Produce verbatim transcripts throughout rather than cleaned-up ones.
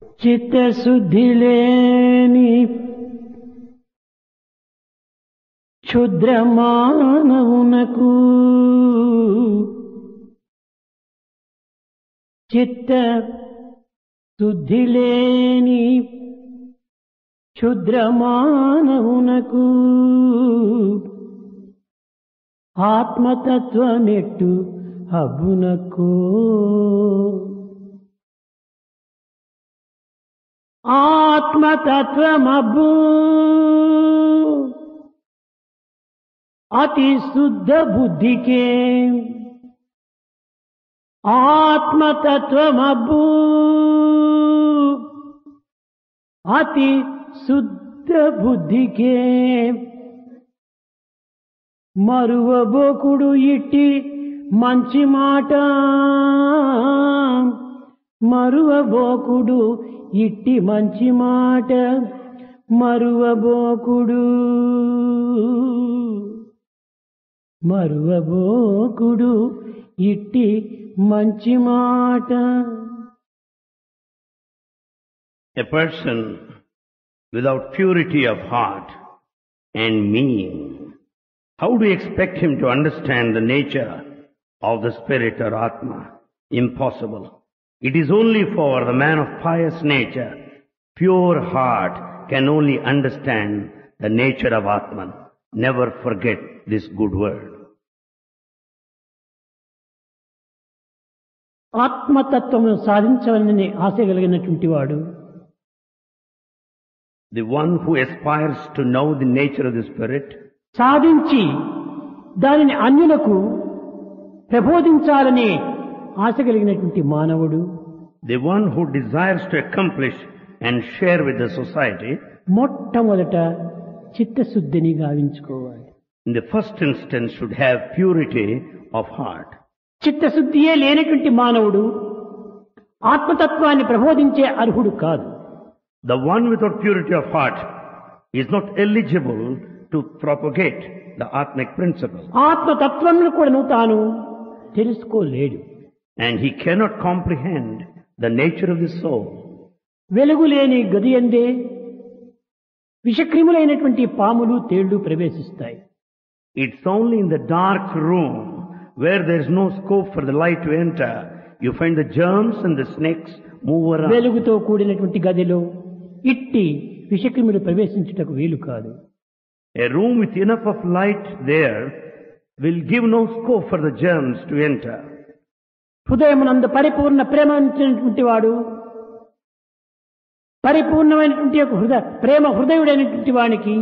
చిత్తశుద్ధి లేని క్షుద్ర మానవునకు చిత్త శుద్ధి లేని క్షుద్ర మానవునకు ఆత్మతత్వమెట్టు హబ్బునకు ఆత్మతత్వమబ్బు అతి శుద్ధ బుద్ధికే ఆత్మతత్వమబ్బు అతి శుద్ధ బుద్ధికే మరువబోకుడు ఇట్టి మంచి మాట మరువబోకుడు ఇట్టి మంచి మాట మరువబోకుడు మరువబోకుడు ఇట్టి మంచి మాట. A person without purity of heart and meaning, how do you expect him to understand the nature of the spirit or Atma? Impossible. It is only for the man of pious nature, pure heart, can only understand the nature of Atman. Never forget this good word. ఆత్మతత్వము సాధించాలని ఆశ కలిగినటువంటి వాడు, the one who aspires to know the nature of the spirit, సాధించి దానిని అన్యులకు ప్రబోధించాలని ఆశ కలిగినటువంటి మానవుడు, the one who desires to accomplish and share with the society, మొట్టమొదట చిత్తశుద్ధిని గావించుకోవాలి. in the first instance should have purity of heart. చిత్తశుద్ధియే లేనటువంటి మానవుడు ఆత్మతత్వాన్ని ప్రబోధించే అర్హుడు కాదు. The one without purity of heart is not eligible to propagate the Atmic principle. ఆత్మతత్వంను కూడా తాను తెలుసుకోలేడు. And he cannot comprehend the nature of the soul. వెలుగు లేని గది యందే విషక్రిములైనటువంటి పాములు తేళ్లు ప్రవేశిస్తాయి. It's only in the dark room where there is no scope for the light to enter, you find the germs and the snakes move around. వెలుగుతో కూడినటువంటి గదిలో ఇట్టి విషక్రిములు ప్రవేశించుటకు వీలు కాదు. A room with enough of light there will give no scope for the germs to enter. హృదయమునందు పరిపూర్ణ ప్రేమ ఉంచినటువంటి వాడు, పరిపూర్ణమైనటువంటి యొక్క హృదయ ప్రేమ హృదయుడైనటువంటి వానికి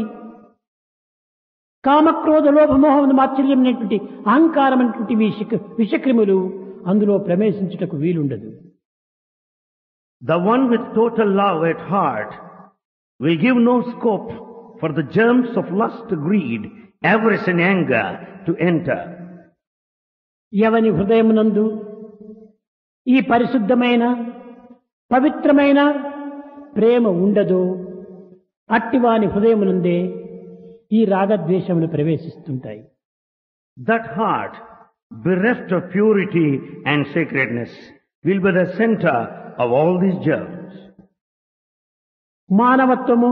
కామక్రోధ లోభమోహం మాత్సర్యమైనటువంటి అహంకారమైనటువంటి విషక్రిములు అందులో ప్రవేశించుటకు వీలుండదు. The one with total love at heart will give no scope for the germs of lust, greed, avarice and anger to enter. ఎవని హృదయమునందు ఈ పరిశుద్ధమైన పవిత్రమైన ప్రేమ ఉండదో అట్టివాని హృదయమునందే ఈ రాగద్వేషములు ప్రవేశిస్తుంటాయి. That heart, bereft of purity and sacredness, will be the center of all these germs. మానవత్వము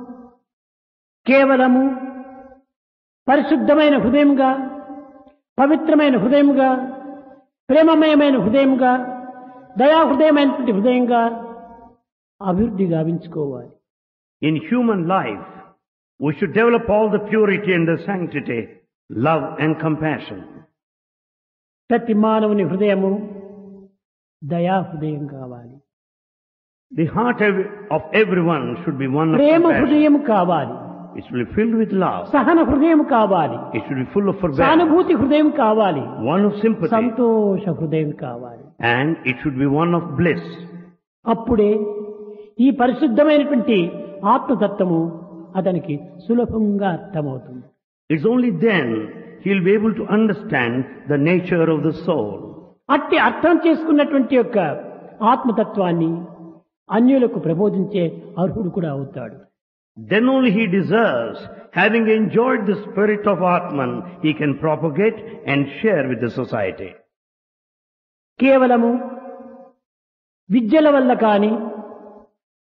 కేవలము పరిశుద్ధమైన హృదయముగా, పవిత్రమైన హృదయముగా, ప్రేమమయమైన హృదయముగా, దయాహృదయమైనటువంటి హృదయంగా అభివృద్ధి గావించుకోవాలి. In human life, we should develop all the purity and the sanctity, love and compassion. ప్రతి మానవుని హృదయము దయాహృదయం కావాలి. The heart of everyone should be one of Prema compassion. హృదయం కావాలి. It should be filled with love. సహన హృదయం కావాలి. It should be full of forbearance. సానుభూతి హృదయం కావాలి. One of sympathy. సంతోష హృదయం కావాలి. And it should be one of bliss. అప్పుడే ఈ పరిశుద్ధమైనటువంటి ఆత్మతత్వము అతనికి సులభంగా అర్థమవుతుంది. It's only then he'll be able to understand the nature of the soul. అట్టి అర్థం చేసుకున్నటువంటి యొక్క ఆత్మతత్వాన్ని అన్యులకు ప్రబోధించే అర్హుడు కూడా అవుతాడు. Then only he deserves, having enjoyed the spirit of Atman, he can propagate and share with the society. కేవలము విద్యల వల్ల కాని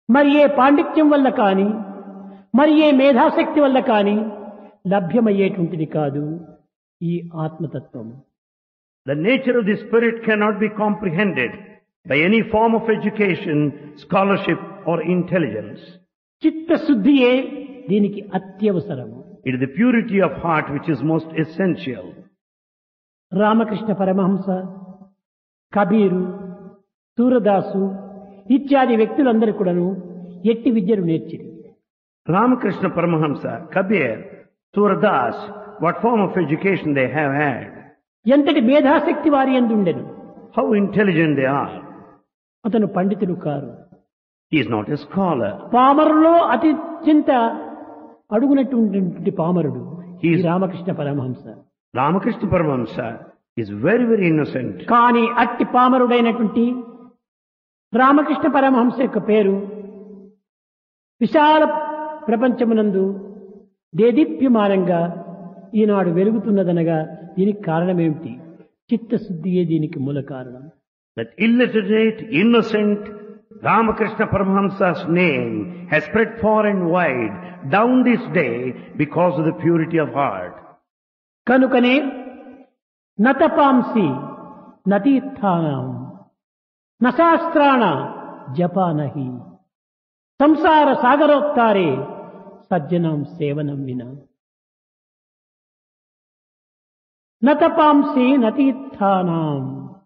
మరి ఏ పాండిత్యం వల్ల కానీ మరి ఏ మేధాశక్తి వల్ల కానీ లభ్యమయ్యేటువంటిది కాదు ఈ ఆత్మతత్వం. The nature of the spirit cannot be comprehended by any form of education, scholarship or intelligence. చిత్తశుద్ధియే దీనికి అత్యవసరము. It is the purity of heart which is most essential. Ramakrishna Paramahamsa, Kabir, Surdas ఇత్యాది వ్యక్తులందరూ కూడాను ఎట్టి విద్యను నేర్చిరి. Ramakrishna Paramahamsa, Kabir, Suradas, what form of education they have had? ఎంతటి మేధాశక్తి వారి యందు ఉండెను. How intelligent they are. అతను పండితుడు కారు. He is not a scholar. పామరులో అత్యంత అడుగునటువంటి పామరుడు He ఈ is- Ramakrishna Paramahamsa. Ramakrishna Paramahamsa is very, very innocent. కానీ అట్టి పామరుడైనటువంటి రామకృష్ణ పరమహంస యొక్క పేరు విశాల ప్రపంచమునందు దేదీప్యమానంగా ఈనాడు వెలుగుతున్నదనగా దీనికి కారణమేమిటి? చిత్తశుద్ధియే దీనికి మూల కారణం. That illiterate, innocent Ramakrishna Paramahamsa's name has spread far and wide down this day because of the purity of heart. కనుకనే నతపాంసి నతీర్థానం నశాస్త్రాణ జపానహి సంసార సాగరోత్తారే సజ్జనం సేవనం వినా. నతపాంసి నతీర్థానం.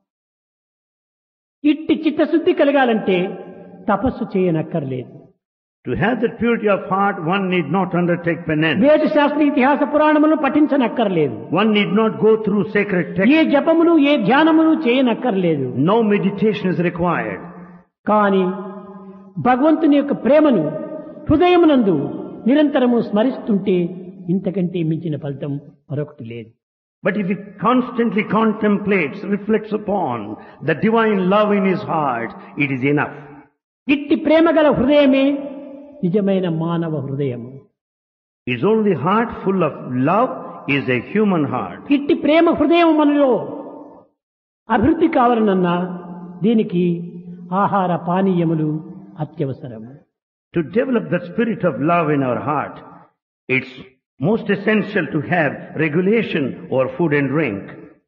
ఇట్టి చిత్తశుద్ధి కలగాలంటే తపస్సు చేయనక్కర్లేదు. To have that purity of heart, one need not undertake penance. వేద శాస్త్ర ఇతిహాస పురాణములు పఠించనక్కర్లేదు. One need not go through sacred A texts. జపములు A ధ్యానములు చేయనక్కర్లేదు. No meditation is required. కానీ భగవంతుని యొక్క ప్రేమను హృదయమునందు నిరంతరము స్మరిస్తుంటే ఇంతకంటే మించిన ఫలితం మరొకటి లేదు. But if he constantly contemplates, reflects upon the divine love in his heart, it is enough. ఇట్టి ప్రేమ గల హృదయమే నిజమైన మానవ హృదయము. It's only heart full of love is a human heart. ఇట్టి ప్రేమ హృదయం మనలో అభివృద్ధి కావాలనన్నా దీనికి ఆహార పానీయములు అత్యవసరము. To develop the spirit of love in our heart, it's most essential to have regulation over food and drink.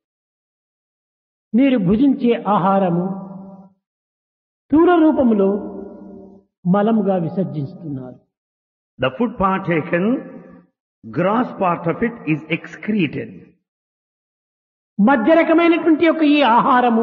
మీరు భుజించే ఆహారము స్థూల రూపములో మలముగా విసర్జిస్తున్నారు. The food partaken, gross part of it is excreted. మధ్య రకమైనటువంటి యొక్క ఈ ఆహారము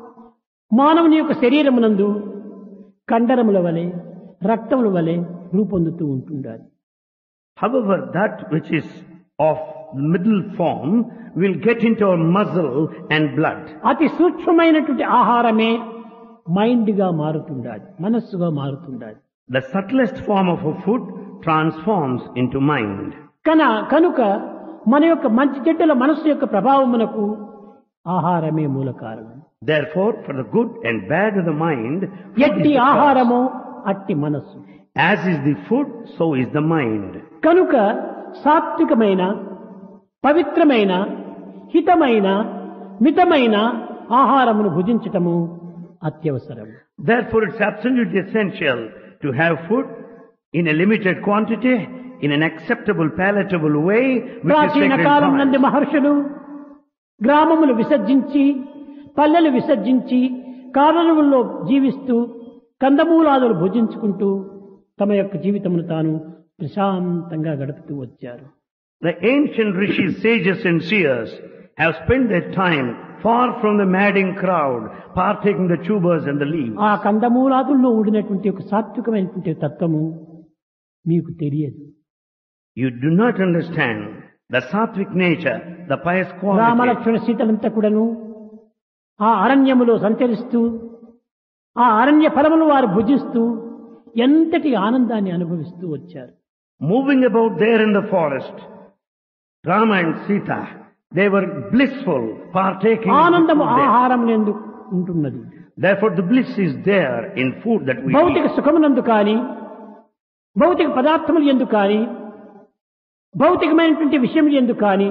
మానవుని యొక్క శరీరమునందు కండరముల వలె రక్తముల వలె రూపొందుతూ ఉంటుండాలి. However, that which is of the middle form will get into our muscle and blood. అతి సూక్ష్మమైనటువంటి ఆహారమే మైండ్ గా మారుతుండాలి, మనస్సుగా మారుతుండాలి. The subtlest form of a food transforms into mind. కన కనుక మన యొక్క మంచి చెడ్డల మనస్సు యొక్క ప్రభావమునకు ఆహారమే మూల కారణం. Therefore, for the good and bad of the mind, food is ఎట్టి the cause. ఆహారము అట్టి మనస్సు. As is the food, so is the mind. కనుక సాత్వికమైన పవిత్రమైన హితమైన మితమైన ఆహారమును భుజించటము అత్యవసరం. Therefore, it's absolutely essential to have food in a limited quantity, in an acceptable, palatable way, which is ప్రాచీన sacred కాలం నందు science. మహర్షులు గ్రామములు విసర్జించి పల్లెలు విసర్జించి కారణముల్లో జీవిస్తూ కందమూలాదులు భుజించుకుంటూ తమ యొక్క జీవితమును తాను ప్రశాంతంగా గడుపుతూ వచ్చారు. The ancient rishis, sages and seers have spent their time far from the madding crowd, partaking the tubers and the leaves. ఆ కందమూలాదుల్లో ఉండినటువంటి ఒక సాత్వికమైనటువంటి తత్వము మీకు తెలియదు. You do not understand the sattvic nature, the pious quality. Ramalakshmana సీతలంతా కూడాను ఆ అరణ్యములో సంచరిస్తూ ఆ అరణ్య ఫలములు వారు భుజిస్తూ ఎంతటి ఆనందాన్ని అనుభవిస్తూ వచ్చారు. Moving about there in the forest, Rama and Sita, they were blissful, partaking of the ఆనందము food there. ఆహారం ఎందు ఉంటున్నది. Therefore, the bliss is there in food that we భౌతిక eat. సుఖమునందు కానీ భౌతిక పదార్థములు ఎందు కానీ భౌతికమైనటువంటి విషయములు ఎందు కానీ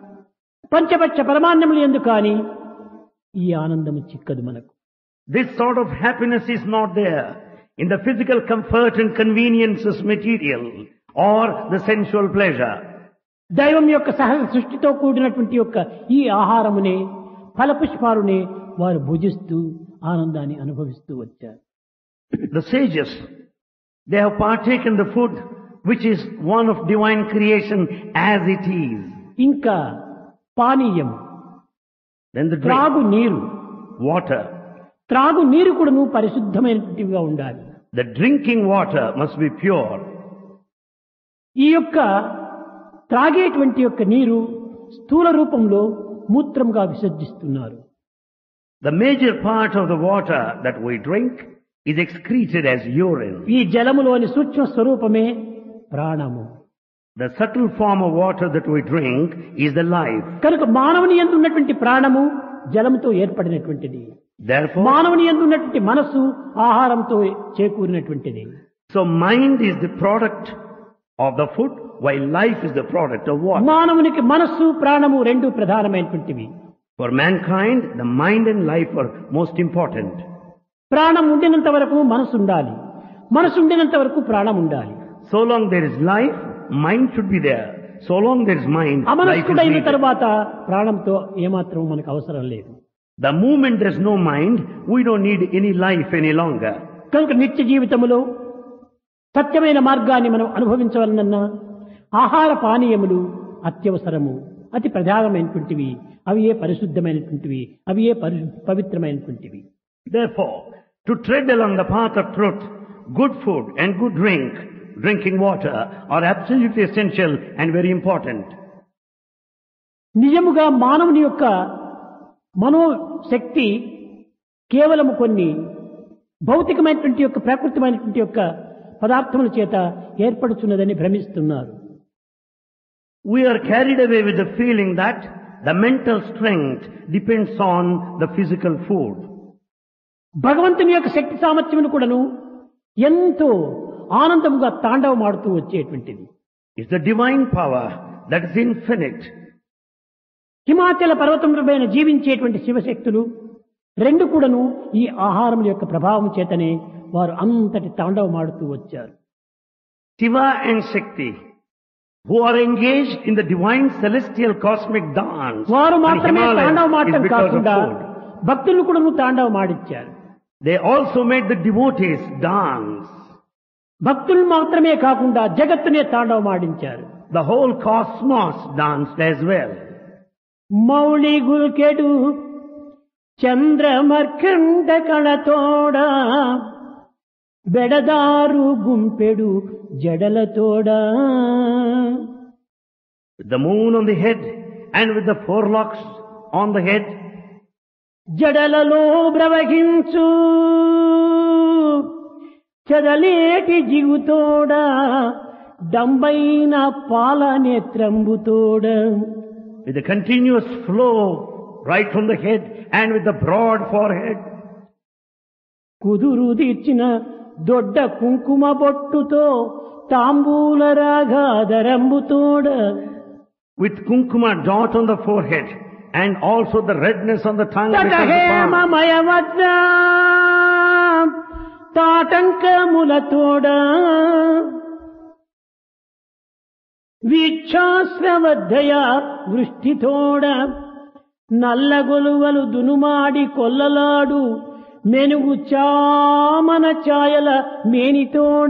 పంచపక్ష పరమాన్నములు ఎందు కానీ ఈ ఆనందము చిక్కదు మనకు. This sort of happiness is not there in the physical comfort and conveniences material or the sensual pleasure. దైవం యొక్క సహజ సృష్టితో కూడినటువంటి యొక్క ఈ ఆహారమునే ఫలపుష్పాలునే వారు భుజిస్తూ ఆనందాన్ని అనుభవిస్తూ వచ్చారు. The sages, they have partaken the food which is one of divine creation as it is. ఇంకా పానీయం, Then the త్రాగు drink, నీరు, water. త్రాగు నీరు కూడాను పరిశుద్ధమైనటువంటివిగా ఉండాలి. The drinking water must be pure. ఈ యొక్క త్రాగేటువంటి యొక్క నీరు స్థూల రూపంలో మూత్రంగా విసర్జిస్తున్నారు. The major part of the water that we drink is excreted as urine. ఈ జలములోని సూక్ష్మ స్వరూపమే ప్రాణము. The subtle form of water that we drink is the life. కనుక మానవుని యందు ఉన్నటువంటి ప్రాణము జలముతో ఏర్పడినటువంటిది. Therefore, మానవుని యందు ఉన్నటువంటి మనస్సు ఆహారంతో చేకూరినటువంటిది. so mind is the product of the food, while life is the product of water. మానవునికి మనస్సు ప్రాణము రెండు ప్రధానమైనటువంటివి. For mankind, the mind and life are most important. ప్రాణం ఉండినంత వరకు మనసు ఉండాలి, మనసు ఉండినంత వరకు ప్రాణం ఉండాలి. So long there is life, mind should be there. So long there is mind, life is అమనస్కుడైన needed. తర్వాత ప్రాణంతో ఏమాత్రం మనకు అవసరం లేదు. The moment there is no mind, we don't need any life any longer. కనుక నిత్య జీవితములో సత్యమైన మార్గాన్ని మనం అనుభవించవలనన్నా ఆహార పానీయములు అత్యవసరము, అతి ప్రధానమైనటువంటివి. అవి ఏ పరిశుద్ధమైనటువంటివి, అవి ఏ పరి- పవిత్రమైనటువంటివి. Therefore, to tread along the path of truth, good food and good drink, drinking water, are absolutely essential and very important. నిజముగా మానవుని యొక్క మనోశక్తి కేవలము కొన్ని భౌతికమైనటువంటి యొక్క ప్రాకృతికమైనటువంటి యొక్క పదార్థముల చేత ఏర్పడుతున్నదని భ్రమిస్తున్నారు. We are carried away with the feeling that the mental strength depends on the physical food. భగవంతుని యొక్క శక్తి సామర్థ్యమును కూడాను ఎంతో ఆనందముగా తాండవమాడుతూ వచ్చేటువంటిది. It's the divine power that is infinite. హిమాచల పర్వతములపైన జీవించేటువంటి శివశక్తులు రెండు కూడాను ఈ ఆహారముల యొక్క ప్రభావం చేతనే వారు అంతటి తాండవమాడుతూ వచ్చారు. Shiva and Shakti, who are engaged in the divine celestial cosmic dance, వారు on మాత్రమే Himalayas తాండవమాడటం is because of కాకుండా food. భక్తులు కూడాను తాండవమాడిచ్చారు. They also made the devotees dance. భక్తులు మాత్రమే కాకుండా జగత్తునే తాండవమాడించారు. The whole cosmos danced as well. Mouli గుల్కెడు చంద్రమర్కండ కళతోడ బెడదారు గుంపెడు జడలతోడా. With the moon on the head and with the four locks on the head, జడలలో ప్రవహించు చదలేటి జిగుతోడ డంబైన పాల నేత్రంబుతోడ. with the continuous flow right from the head and with the broad forehead, కుదురు తీర్చిన దొడ్డ కుంకుమ బొట్టుతో తాంబూల రాగాధరంబుతోడ. with kunkuma dot on the forehead and also the redness on the tongue because of the palm. హేమమయ వజ్ర తాటంకములతోడ వీక్షాశ్రవద్దయ వృష్టితోడ నల్లగొలువలు దునుమాడి కొల్లలాడు మెనుగు చామన ఛాయల మేనితోడ.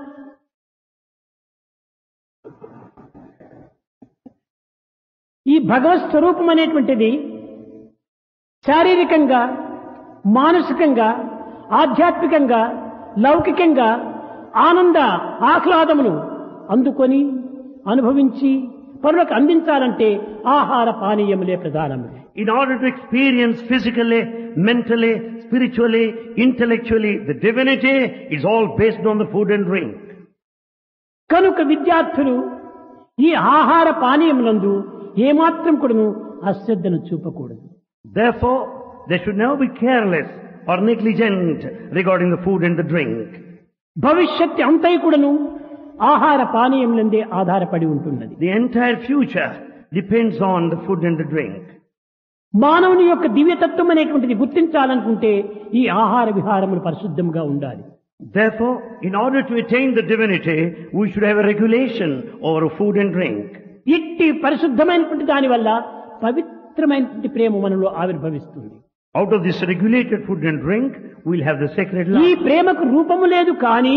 ఈ భగవత్ స్వరూపం అనేటువంటిది శారీరకంగా, మానసికంగా, ఆధ్యాత్మికంగా, లౌకికంగా ఆనంద ఆహ్లాదమును అందుకొని అనుభవించి పరులకు అందించాలంటే ఆహార పానీయములే ప్రధానము. In order to experience physically, mentally, spiritually, intellectually the divinity, is all based on the food and drink. కనుక విద్యార్థులు ఈ ఆహార పానీయములందు ఏమాత్రం కూడాను అశ్రద్ధను చూపకూడదు. Therefore, they should never be careless or negligent regarding the food and the drink. భవిష్యత్తు అంతై కూడాను ఆహార పానీయములందే ఆధారపడి ఉంటున్నది. The entire future depends on the food and the drink. మానవుని యొక్క దివ్యతత్వం అనేటువంటిది గుర్తించాలనుకుంటే ఈ ఆహార విహారములు పరిశుద్ధంగా ఉండాలి. Therefore, in order to attain the divinity, we should have a regulation over food and drink. ఇట్టి పరిశుద్ధమైనటువంటి దాని వల్ల పవిత్రమైనటువంటి ప్రేమ మనలో ఆవిర్భవిస్తుంది. Out of this regulated food and drink, we'll have the sacred love. ఈ ప్రేమకు రూపము లేదు కానీ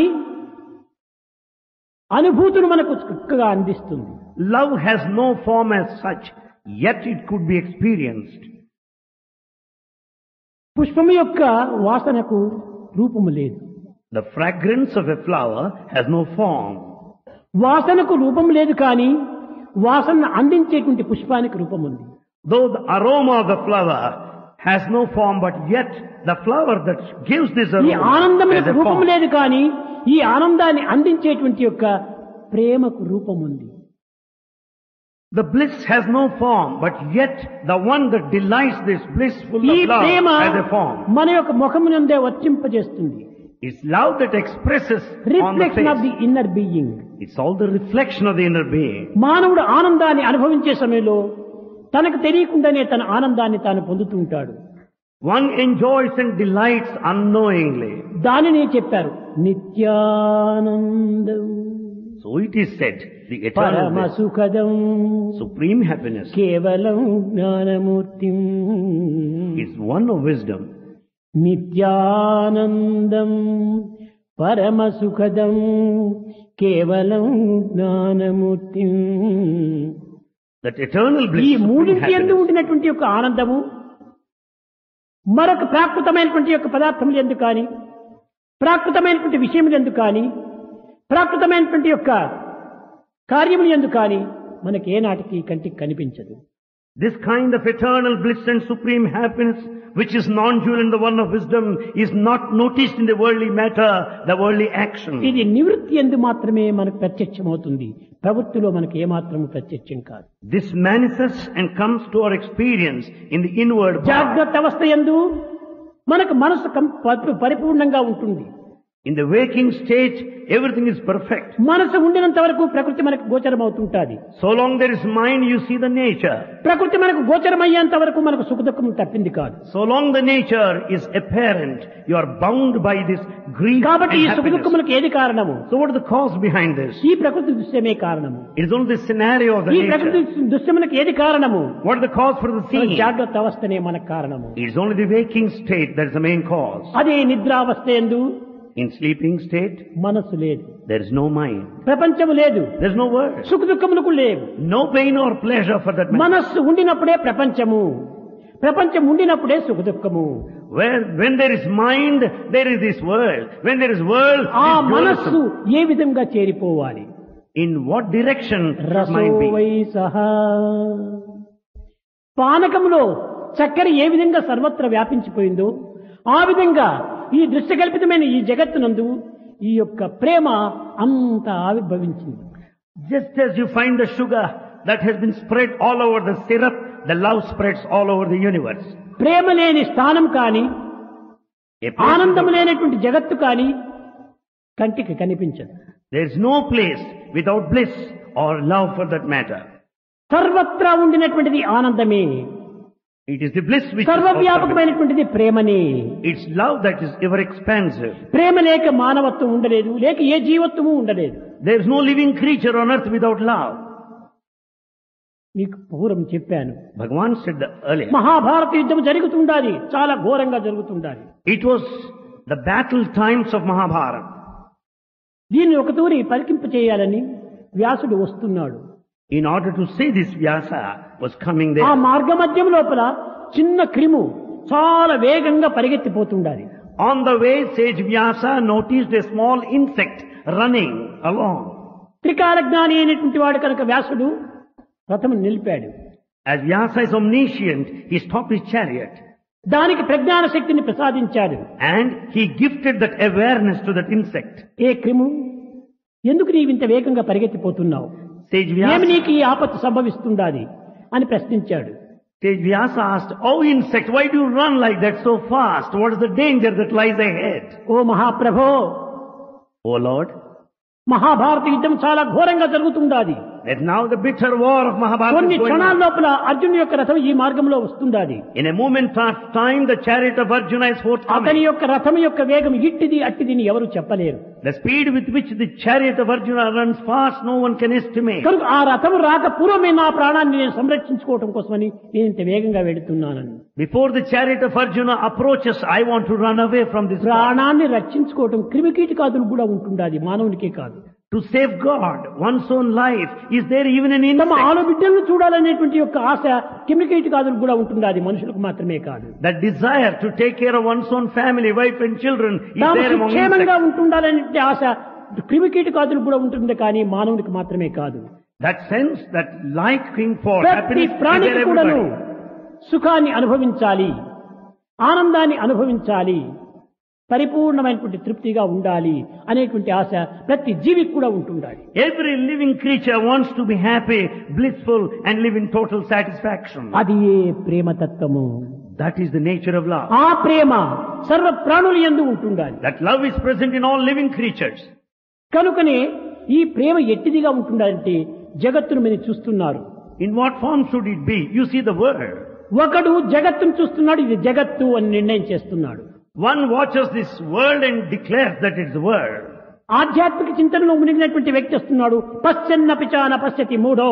అనుభూతులు మనకు చక్కగా అందిస్తుంది. Love has no form as such, yet it could be experienced. పుష్పము యొక్క వాసనకు రూపము లేదు. The fragrance of a flower has no form. వాసనకు రూపం లేదు కానీ వాసనను అందించేటువంటి పుష్పానికి రూపం ఉంది. Though the aroma of the flower has no form, but yet the flower that gives this ఈ aroma has ఆనందములకు a రూపం form. లేదు కానీ ఈ ఆనందాన్ని అందించేటువంటి యొక్క ప్రేమకు రూపం ఉంది. The bliss has no form, but yet the one that delights this blissful ఈ of love Prema has a form. మన యొక్క ముఖమునందే వర్తింపజేస్తుంది. It's love that expresses on the reflection of the face. Inner being. It's all the reflection of the inner being. మానవుడు ఆనందాన్ని అనుభవించే సమయంలో తనకు తెలియకుండానే తన ఆనందాన్ని తాను పొందుతూ ఉంటాడు. One enjoys and delights unknowingly. దానినే చెప్పారు నిత్యానందం So it is said, the eternal పరమ bliss, సుఖదం supreme happiness, కేవలం జ్ఞానమూర్తిం is one of wisdom. నిత్యానందం పరమ సుఖదం కేవలం జ్ఞానమూర్తిం. That eternal ఈ bliss, supreme మూడింటి ఎందు happiness, ఉండినటువంటి యొక్క ఆనందము మరొక ప్రాకృతమైనటువంటి యొక్క పదార్థములు ఎందుకు కానీ ప్రాకృతమైనటువంటి విషయములు ఎందుకు కానీ ప్రాకృతమైనటువంటి యొక్క కార్యములు ఎందుకు కానీ మనకి ఏనాటికి కంటికి కనిపించదు. this kind of eternal bliss and supreme happiness, which is non-dual and the one of wisdom, is not noticed in the worldly matter, the worldly action. ఇది నివృత్తి ఎందు మాత్రమే మనకు ప్రత్యక్షమవుతుంది. ప్రవృత్తిలో మనకు ఏమాత్రము ప్రత్యక్షం కాదు. This manifests and comes to our experience in the inward part. జాగ్రత్త అవస్థ యందు మనకు మనసు కం- పరి- పరిపూర్ణంగా ఉంటుంది. In the waking state, everything is perfect. మనసు ఉండినంత వరకు ప్రకృతి మనకు గోచరం అవుతుంటాది. So long there is mind, you see the nature. ప్రకృతి మనకు గోచరమయ్యేంత వరకు మనకు సుఖ దుఃఖం తప్పింది కాదు. So long the nature is apparent, you are bound by this grief and కాబట్టి ఈ సుఖ happiness. దుఃఖములకు ఏది కారణము? So what is the cause behind this? ఈ ప్రకృతి దృశ్యమే కారణము. It is only the scenario of the ఈ ప్రకృతి nature. దృశ్యములకు ఏది కారణము? What is the cause for the మన seeing? జాగ్రత్త అవస్థనే మనకు కారణము. It is only the waking state that is the main cause. అదే నిద్రావస్థ యందు In sleeping state, మనసు లేదు, there is no mind. ప్రపంచము లేదు, There is no word. సుఖ దుఃఖములకు లేవు. No pain or pleasure for that matter. మనస్సు ఉండినప్పుడే ప్రపంచము, ప్రపంచం ఉండినప్పుడే సుఖ దుఃఖము. Where, when there is mind, there is this world. When there is world, ఆ there is మనస్సు dualism. ఏ విధంగా చేరిపోవాలి? In what direction should రసో mind be? వై సహా. పానకంలో చక్కెర ఏ విధంగా సర్వత్ర వ్యాపించిపోయిందో ఆ విధంగా ఈ దృశ్యకల్పితమైన ఈ జగత్తునందు ఈ యొక్క ప్రేమ అంత ఆవిర్భవించింది. Just as you find the sugar that has been spread all over the syrup, the love spreads all over the universe. ప్రేమ లేని స్థానం కానీ A place ఆనందం without- లేనటువంటి జగత్తు కానీ కంటికి కనిపించదు. there is no place without bliss or love for that matter. సర్వత్రా ఉండినటువంటిది ఆనందమే, It is the bliss which is సర్వవ్యాపకమైనటువంటిది ప్రేమనే. ultimate. It's love that is ever expansive. ప్రేమ లేక మానవత్వం ఉండలేదు, లేక ఏ జీవత్వము ఉండలేదు. There is no living creature on earth without love. మీకు పూర్వం చెప్పాను, Bhagavan said that earlier. Mahabharata యుద్ధం జరుగుతుండాలి, చాలా ఘోరంగా జరుగుతుండాలి. It was the battle times of Mahabharata. దీన్ని ఒక తూరి పరికింప చేయాలని వ్యాసుడు వస్తున్నాడు. In order to say this, Vyasa was coming ఆ there. మార్గ మధ్యం లోపల చిన్న క్రిము చాలా వేగంగా పరిగెత్తిపోతుండాలి. On the way, sage Vyasa noticed a small insect running along. త్రికాల జ్ఞాని అయినటువంటి వాడు కనుక వ్యాసుడు రథము నిలిపాడు. As Vyasa is omniscient, he stopped his chariot దానికి ప్రజ్ఞాన శక్తిని ప్రసాదించాడు. and he gifted that awareness to that insect. ఏ క్రిము, ఎందుకు నీవింత వేగంగా పరిగెత్తిపోతున్నావు? Sage ఏమి Vyasa, నీకు ఈ ఆపత్తు సంభవిస్తుండాలి అని ప్రశ్నించాడు. sage Vyasa asked, "Oh insect, why do you run like that so fast? What is the danger that lies ahead?" Oh మహాప్రభో, Oh Lord, Mahabharata యుద్ధం చాలా ఘోరంగా జరుగుతుండాలి. That now the bitter war of Mahabharata కొన్ని is going క్షణాల on. లోపల అర్జునుడి యొక్క రథం ఈ మార్గంలో వస్తుండాది. In a moment of time, the chariot of Arjuna is అతని forthcoming. యొక్క రథం యొక్క వేగం ఇట్టిది అట్టిదిని ఎవరు చెప్పలేరు. The speed with which the chariot of Arjuna runs fast, no one can estimate. కనుక ఆ రథం రాక పూర్వమే నా ప్రాణాన్ని నేను సంరక్షించుకోవటం కోసమని నేను ఇంత వేగంగా వెడుతున్నానని. Before the chariot of Arjuna approaches, I want to run away from this war. ప్రాణాన్ని రక్షించుకోవటం క్రిమికీటకాదులు కూడా ఉంటుండాది, మానవునికే కాదు. To safeguard one's own life, is there even an తమ insect? ఆడబిడ్డలను చూడాలనేటువంటి యొక్క ఆశ క్రిమికీటకాదులు కూడా ఉంటుండాది, మనుషులకు మాత్రమే కాదు. That desire to take care of one's own family, wife and children, is తాము there among క్షేమంగా insects. ఉంటుండాలనే ఆశ క్రిమికీటకాదులు కూడా ఉంటుంది, కానీ మానవునికి మాత్రమే కాదు. That sense, that liking for ప్రతి happiness, is ప్రాణికి there కూడాను everybody. సుఖాన్ని అనుభవించాలి, ఆనందాన్ని అనుభవించాలి, పరిపూర్ణమైనటువంటి తృప్తిగా ఉండాలి అనేటువంటి ఆశ ప్రతి జీవికి కూడా ఉంటుండాలి. Every living creature wants to be happy, blissful, and live in total satisfaction. అది ఏ ప్రేమతత్వము. That is the nature of love. ఆ ప్రేమ సర్వ ప్రాణుల యందు ఉంటుండాలి. That love is present in all living creatures. కనుకనే ఈ ప్రేమ ఎట్టిదిగా ఉంటుండాలంటే జగత్తును మీరు చూస్తున్నారు. In what form should it be? You see the world. ఒకడు జగత్తును చూస్తున్నాడు, ఇది జగత్తు అని నిర్ణయం చేస్తున్నాడు. One watches this world and declares that it's the world. ఆధ్యాత్మిక చింతనలో మునిగినటువంటి వ్యక్తి వస్తున్నాడు, పశ్చన్న పిచాన పశ్యతి మూఢో.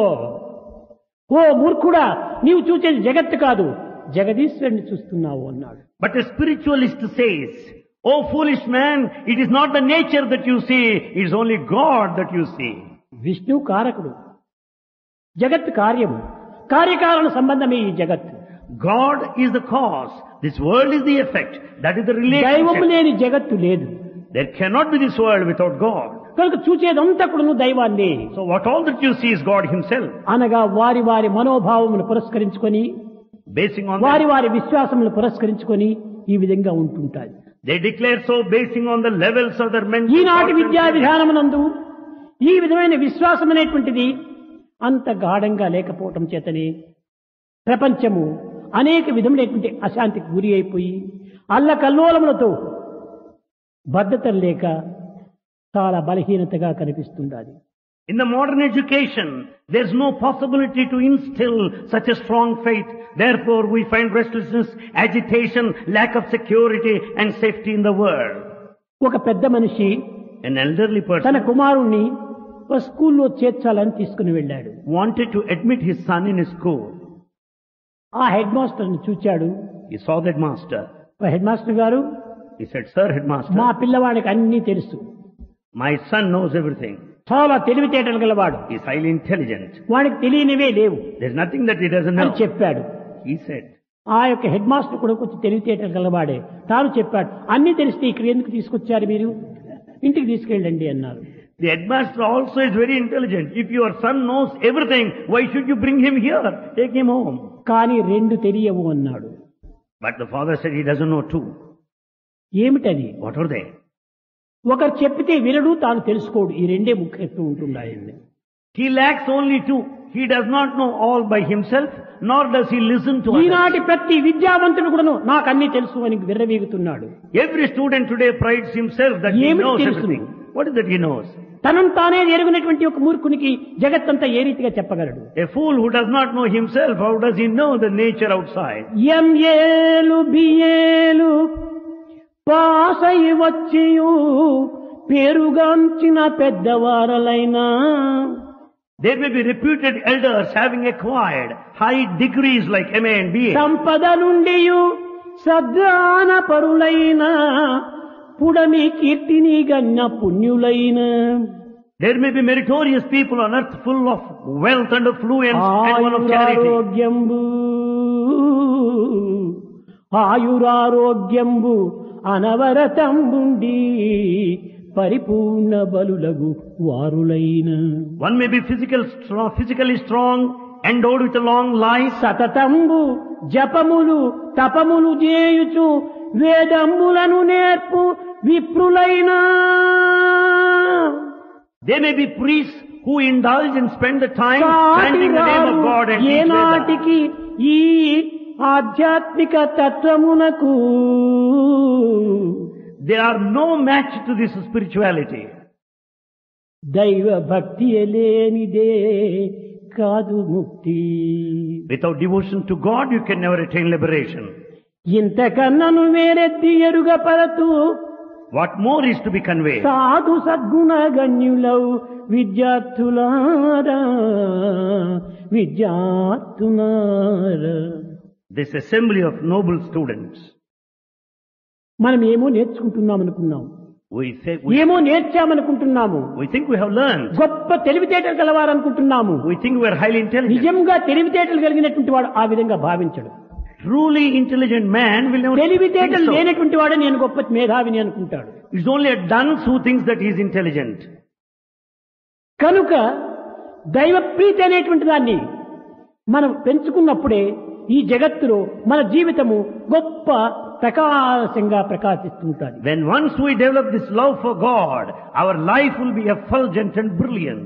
ఓ మూర్ఖుడా, నీవు చూసేది జగత్తు కాదు, జగదీశ్వరుని చూస్తున్నావు అన్నాడు. But a spiritualist says, "Oh foolish man, it is not the nature that you see, it is only God that you see." Vishnu కారకుడు, జగత్ కార్యము, కార్యకారణ సంబంధమే ఈ జగత్తు. God is the cause. This world is the effect. That is the దైవము relationship. లేని జగత్తు లేదు. There cannot be this world without God. కనుక చూచేదంతా కూడాను దైవాన్ని. So what all that you see is God himself. అనగా వారి వారి మనోభావమును పురస్కరించుకొని, Basing on వారి that, వారి విశ్వాసములను పురస్కరించుకొని ఈ విధంగా ఉంటుంటాయి. they declare so basing on the levels of their mental ఈనాటి thoughts and విద్యా feelings. విధానమునందు ఈ విధమైన విశ్వాసం అనేటువంటిది అంత గాఢంగా లేకపోవటం చేతనే ప్రపంచము అనేక విధములైనటువంటి అశాంతికి గురి అయిపోయి అల్లకల్లోలములతో భద్రత లేక చాలా బలహీనతగా కనిపిస్తుండాలి. In the modern education, there's no possibility to instill such a strong faith. Therefore, we find restlessness, agitation, lack of security and safety in the world. ఒక పెద్ద మనిషి An elderly తన person కుమారుణ్ణి ఒక స్కూల్లో చేర్చాలని తీసుకుని వెళ్ళాడు. wanted to admit his son in his school. ఆ హెడ్ మాస్టర్ని చూచాడు. He saw that master. Head master గారు, He said, "Sir, మా headmaster, పిల్లవాడికి అన్నీ తెలుసు, my son knows everything. చాలా తెలివితేటలు గలవాడు, He is highly intelligent. వాడికి తెలియనివే లేవు There's nothing that he doesn't అని know." చెప్పాడు. He said, ఆ యొక్క హెడ్ మాస్టర్ కూడా కొంచెం తెలివితేటలు గలవాడే. తాను చెప్పాడు, అన్ని తెలిస్తే ఇక్కడ ఎందుకు తీసుకొచ్చారు మీరు, ఇంటికి తీసుకెళ్ళండి అన్నారు. the headmaster also is very intelligent. If your son knows everything, why should you bring him here? Take him home. కానీ రెండు తెలియవు అన్నాడు. But the father said he doesn't know two. ఏమిటది? What are they? ఒకరు చెప్పితే వినడు, తాను తెలుసుకోడు. ఈ రెండే ముఖ్యత్వం ఉంటున్నాయండి. He lacks only two. He does not know all by himself, nor does he listen to others. ఈనాటి ప్రతి విద్యావంతుడు కూడాను నాకు అన్ని తెలుసు అని విర్రవీగుతున్నాడు. Every student today prides himself that he ఏమిటి knows తెలుసు? everything. What is that he knows? తనను తానే ఎరుగునటువంటి ఒక మూర్ఖునికి జగత్తంతా ఏ రీతిగా చెప్పగలడు? A fool who does not know himself, how does he know the nature outside? ఎంఏలు బిఏలు పాసై వచ్చియు పేరుగాంచిన పెద్దవారలైనా There may be reputed elders having acquired high degrees like M A and B A. సంపద నుండియు సద్దాన పరులైన పుడమి కీర్తిని గన్న పుణ్యులైన There may be meritorious people on earth full of wealth and affluence and one of charity. ఆయురారోగ్యంబు ఆయురారోగ్యంబు అనవరతంబుండి పరిపూర్ణ బలులగు వారులైన One may be physical, strong, physically strong, endowed with a long life, సతతంబు జపములు తపములు చేయుచు వేదములను నేర్పు విప్రులైన They may be priests who indulge and spend the time chanting the name of God and teach Veda. ఏనాటికి ఈ ఆధ్యాత్మిక తత్వమునకు They are no match to this spirituality. దైవ భక్తి లేనిదే కాదు ముక్తి. Without devotion to God, you can never attain liberation. ఇంతకన్నను వేరెత్తి ఎరుగ పరతు What more is to be conveyed? సాధు సద్గుణ గణ్యులౌ విద్యార్థులారా విద్యార్థులారా. This assembly of noble students, మనం ఏమో నేర్చుకుంటున్నాం అనుకున్నాం, we say we, ఏమో నేర్చామనుకుంటున్నాము, we think we have learned. గొప్ప తెలివితేటలు కలవారనుకుంటున్నాము. We think we are highly intelligent. నిజంగా తెలివితేటలు కలిగినటువంటి వాడు ఆ విధంగా భావించడు. Truly intelligent man will never think తెలివితేటలు so. లేనటువంటి వాడే నేను గొప్ప మేధావిని అనుకుంటాడు. It's only a dunce who thinks that he is intelligent. కనుక దైవ ప్రీతి అనేటువంటి దాన్ని మనం పెంచుకున్నప్పుడే ఈ జగత్తులో మన జీవితము గొప్ప ప్రకాశంగా ప్రకాశిస్తుంటుంది. When once we develop this love for God, our life will be effulgent and brilliant.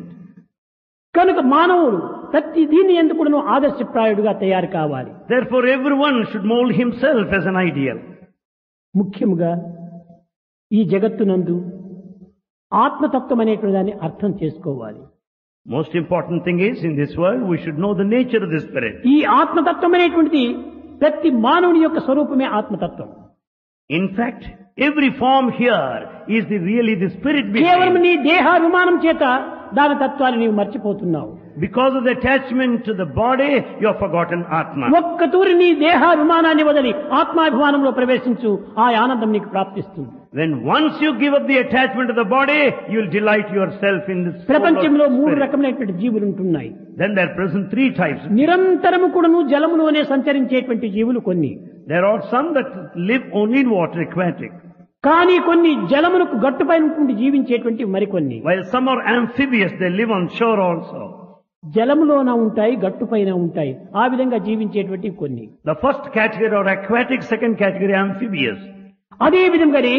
కనుక మానవుడు ప్రతి దీన్ని ఎందుకు ఆదర్శప్రాయుడుగా తయారు కావాలి. Therefore everyone should mold himself as an ideal. ముఖ్యముగా ఈ జగత్తునందు ఆత్మతత్వం అనేటువంటి దాన్ని అర్థం చేసుకోవాలి. Most important thing is, in this world, we should know the nature of the spirit. ఈ ఆత్మతత్వం అనేటువంటిది ప్రతి మానవుని యొక్క స్వరూపమే ఆత్మతత్వం. In fact, every form here is the really the spirit కేవలం behind. నీ దేహాభిమానం చేత దాని తత్వాన్ని నీవు మర్చిపోతున్నావు. Because of the attachment to the body, you have forgotten Atma. ఒక్క తూరి నీ దేహాభిమానాన్ని వదిలి ఆత్మాభిమానంలో ప్రవేశించు, ఆ ఆనందం నీకు ప్రాప్తిస్తుంది. When once you give up the attachment to the body, you will delight yourself in the soul of ప్రపంచంలో మూడు spirit. రకమైనటువంటి జీవులు ఉంటున్నాయి. Then there are present three types. నిరంతరము కూడాను జలములోనే సంచరించేటువంటి జీవులు కొన్ని. There are some that live only in water, aquatic, కానీ కొన్ని జలమునకు గట్టుపైన జీవించేటువంటి మరికొన్ని. while some are amphibious, they live on shore also. జలములోన ఉంటాయి, గట్టుపైన ఉంటాయి, ఆ విధంగా జీవించేటువంటి కొన్ని. The first category are aquatic, second category amphibious. అదే విధంగానే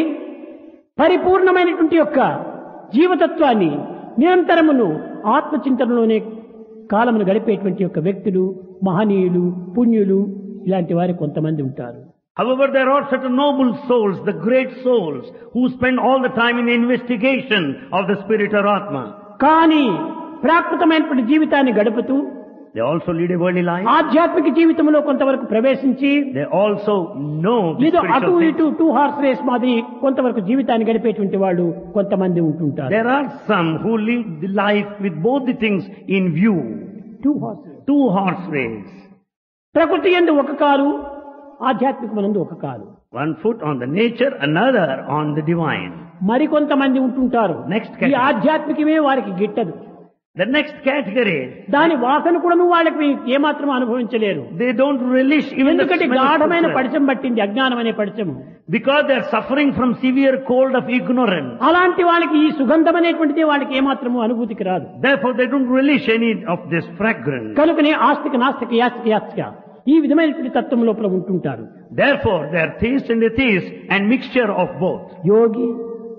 పరిపూర్ణమైనటువంటి యొక్క జీవతత్వాన్ని నిరంతరమును ఆత్మచింతనలోనే కాలమును గడిపేటువంటి యొక్క వ్యక్తులు, మహనీయులు, పుణ్యులు, ఇలాంటి వారు కొంతమంది ఉంటారు. However, there are certain noble souls, the great souls, who spend all the time in the investigation of the spirit or Atma. కానీ ప్రాకృతమైనటువంటి జీవితాన్ని గడుపుతూ They also lead a worldly life. ఆధ్యాత్మిక జీవితంలో కొంతవరకు ప్రవేశించి They also know the ఏదో అటు spiritual ఇటు things. టూ హార్స్ రేస్ మాదిరి కొంతవరకు జీవితాన్ని గడిపేటువంటి వాళ్ళు కొంతమంది ఉంటుంటారు. There are some who live the life with both the things in view. Two horse Two horse race. ప్రకృతి యందు ఒక కాలు, ఆధ్యాత్మికమనందు ఒక కాలు. One foot on the nature, another on the divine. మరికొంతమంది ఉంటుంటారు Next ఈ category. ఆధ్యాత్మికమే వారికి గిట్టదు. The next category, దాని వాసన కూడా వాళ్ళకి ఏమాత్రం అనుభవించలేరు. they don't relish even the ఎందుకంటే smell of గాఢమైన food. పడిచం పట్టింది, అజ్ఞానం అనే పడిచము. Because they are suffering from severe cold of ignorance. అలాంటి వాళ్ళకి ఈ సుగంధం అనేటువంటిది వాళ్ళకి ఏమాత్రము అనుభూతికి రాదు. Therefore, they don't relish any of this fragrance. కనుకనే ఆస్తిక నాస్తిక యాస్తిక యాస్తిక ఈ విధమైనటువంటి తత్వం లోపల ఉంటుంటారు. Therefore, they are theist and atheist and mixture of both. యోగి,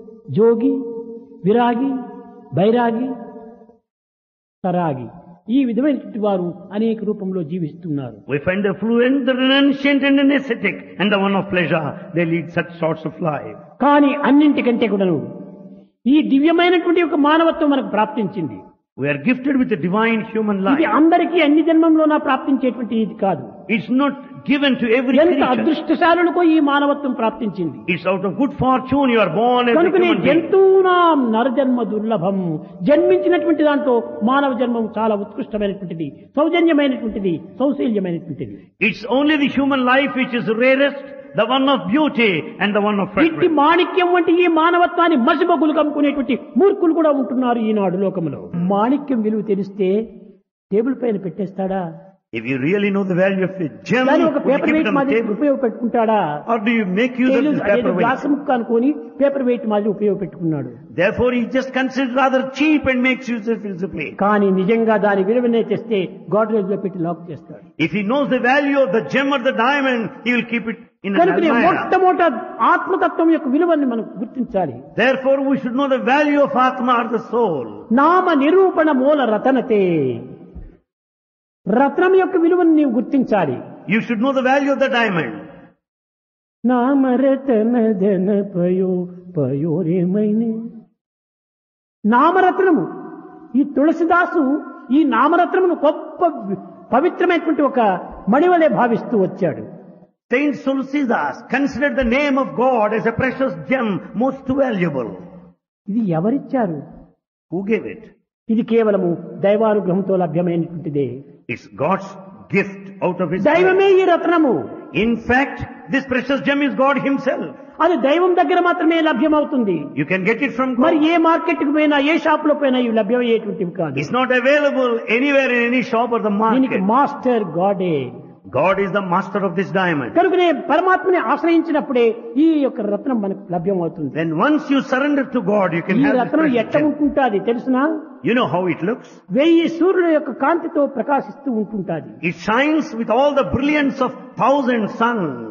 జోగి, విరాగి, బైరాగి, సరాగి ఈ విధమైనటువంటి వారు అనేక రూపంలో జీవిస్తున్నారు. We find the fluent, the renunciant and an ascetic, and the one of pleasure. They lead such sorts of life. కానీ అన్నింటికంటే కూడాను ఈ దివ్యమైనటువంటి ఒక మానవత్వం మనకు ప్రాప్తించింది. We are gifted with a divine human ఇది life. అందరికీ అన్ని జన్మంలోనా ప్రాప్తించేటువంటి ఇది కాదు. It's not given to every ఎంత creature. అదృష్టశాలులకో ఈ మానవత్వం ప్రాప్తించింది. It's out of good fortune you are born as a కనుకనే human being. జంతువునాం నరజన్మ దుర్లభం, జన్మించినటువంటి దాంట్లో మానవ జన్మం చాలా ఉత్కృష్టమైనటువంటిది, సౌజన్యమైనటువంటిది, సౌశీల్యమైనటువంటిది. It's only the human life which is rarest, the one of beauty and the one of ఇట్టి fragrance. మాణిక్యం వంటి ఈ మానవత్వాన్ని మసిబొగ్గులు కమ్ముకునేటువంటి మూర్ఖులు కూడా ఉంటున్నారు ఈనాడు లోకంలో. మాణిక్యం విలువ తెలిస్తే టేబుల్ పైన పెట్టేస్తాడా? If you really know the value of a gem, దాని ఒక would you paper keep it weight on the మాదిరి table? ఉపయోగపెట్టుకుంటాడా? Or do you make use of this paperweight? Glass ముక్క అనుకొని పేపర్ వెయిట్ మాదిరి ఉపయోగపెట్టుకున్నాడు. Therefore, he just considers rather cheap and makes use of his plate. కానీ నిజంగా దాని విలువనే తెస్తే గాడ్రేజ్ లో పెట్టి లాక్ చేస్తాడు. If he knows the value of the gem or the diamond, he will keep it in an కనుక almirah. మొట్టమొదట ఆత్మతత్వం యొక్క విలువని మనం గుర్తించాలి. Therefore, we should know the value of Atma or the soul. నామ నిరూపణ మూల రతనతే, రత్నం యొక్క విలువను నీవు గుర్తించాలి. You should know the value of the diamond. నామ రతన ధన పయో పయోరేమైనే నామరత్నము. ఈ తులసిదాసు ఈ నామరత్నమును గొప్ప పవిత్రమైనటువంటి ఒక మణివలే భావిస్తూ వచ్చాడు. Saint Tulsidas considered the name of God as a precious gem, most valuable. ఇది ఎవరిచ్చారు? Who gave it? ఇది కేవలము దైవానుగ్రహంతో లభ్యమైనటువంటిదే. It's God's gift out of His దైవమే ఈ రత్నము. In fact, this precious gem is God Himself. అది దైవం దగ్గర మాత్రమే లభ్యమవుతుంది. You can get it from మరి God. ఏ మార్కెట్ కు పోయినా ఏ షాప్ లో పోయినా ఇవి లభ్యమయ్యేటువంటివి కాదు. It's not available anywhere in any shop or the దీనికి market. మాస్టర్ గాడే. God is the master of this diamond. కనుకనే పరమాత్మని ఆశ్రయించినప్పుడే ఈ యొక్క రత్నం మనకు లభ్యమవుతుంది. When once you surrender to God, you can ఈ have this రత్నం precious ఎట్ట gem. ఉంటుంటాది తెలుసునా? You know how it looks? వెయ్యి సూర్యుల యొక్క కాంతితో ప్రకాశిస్తూ ఉంటుంటాది. It shines with all the brilliance of thousand suns.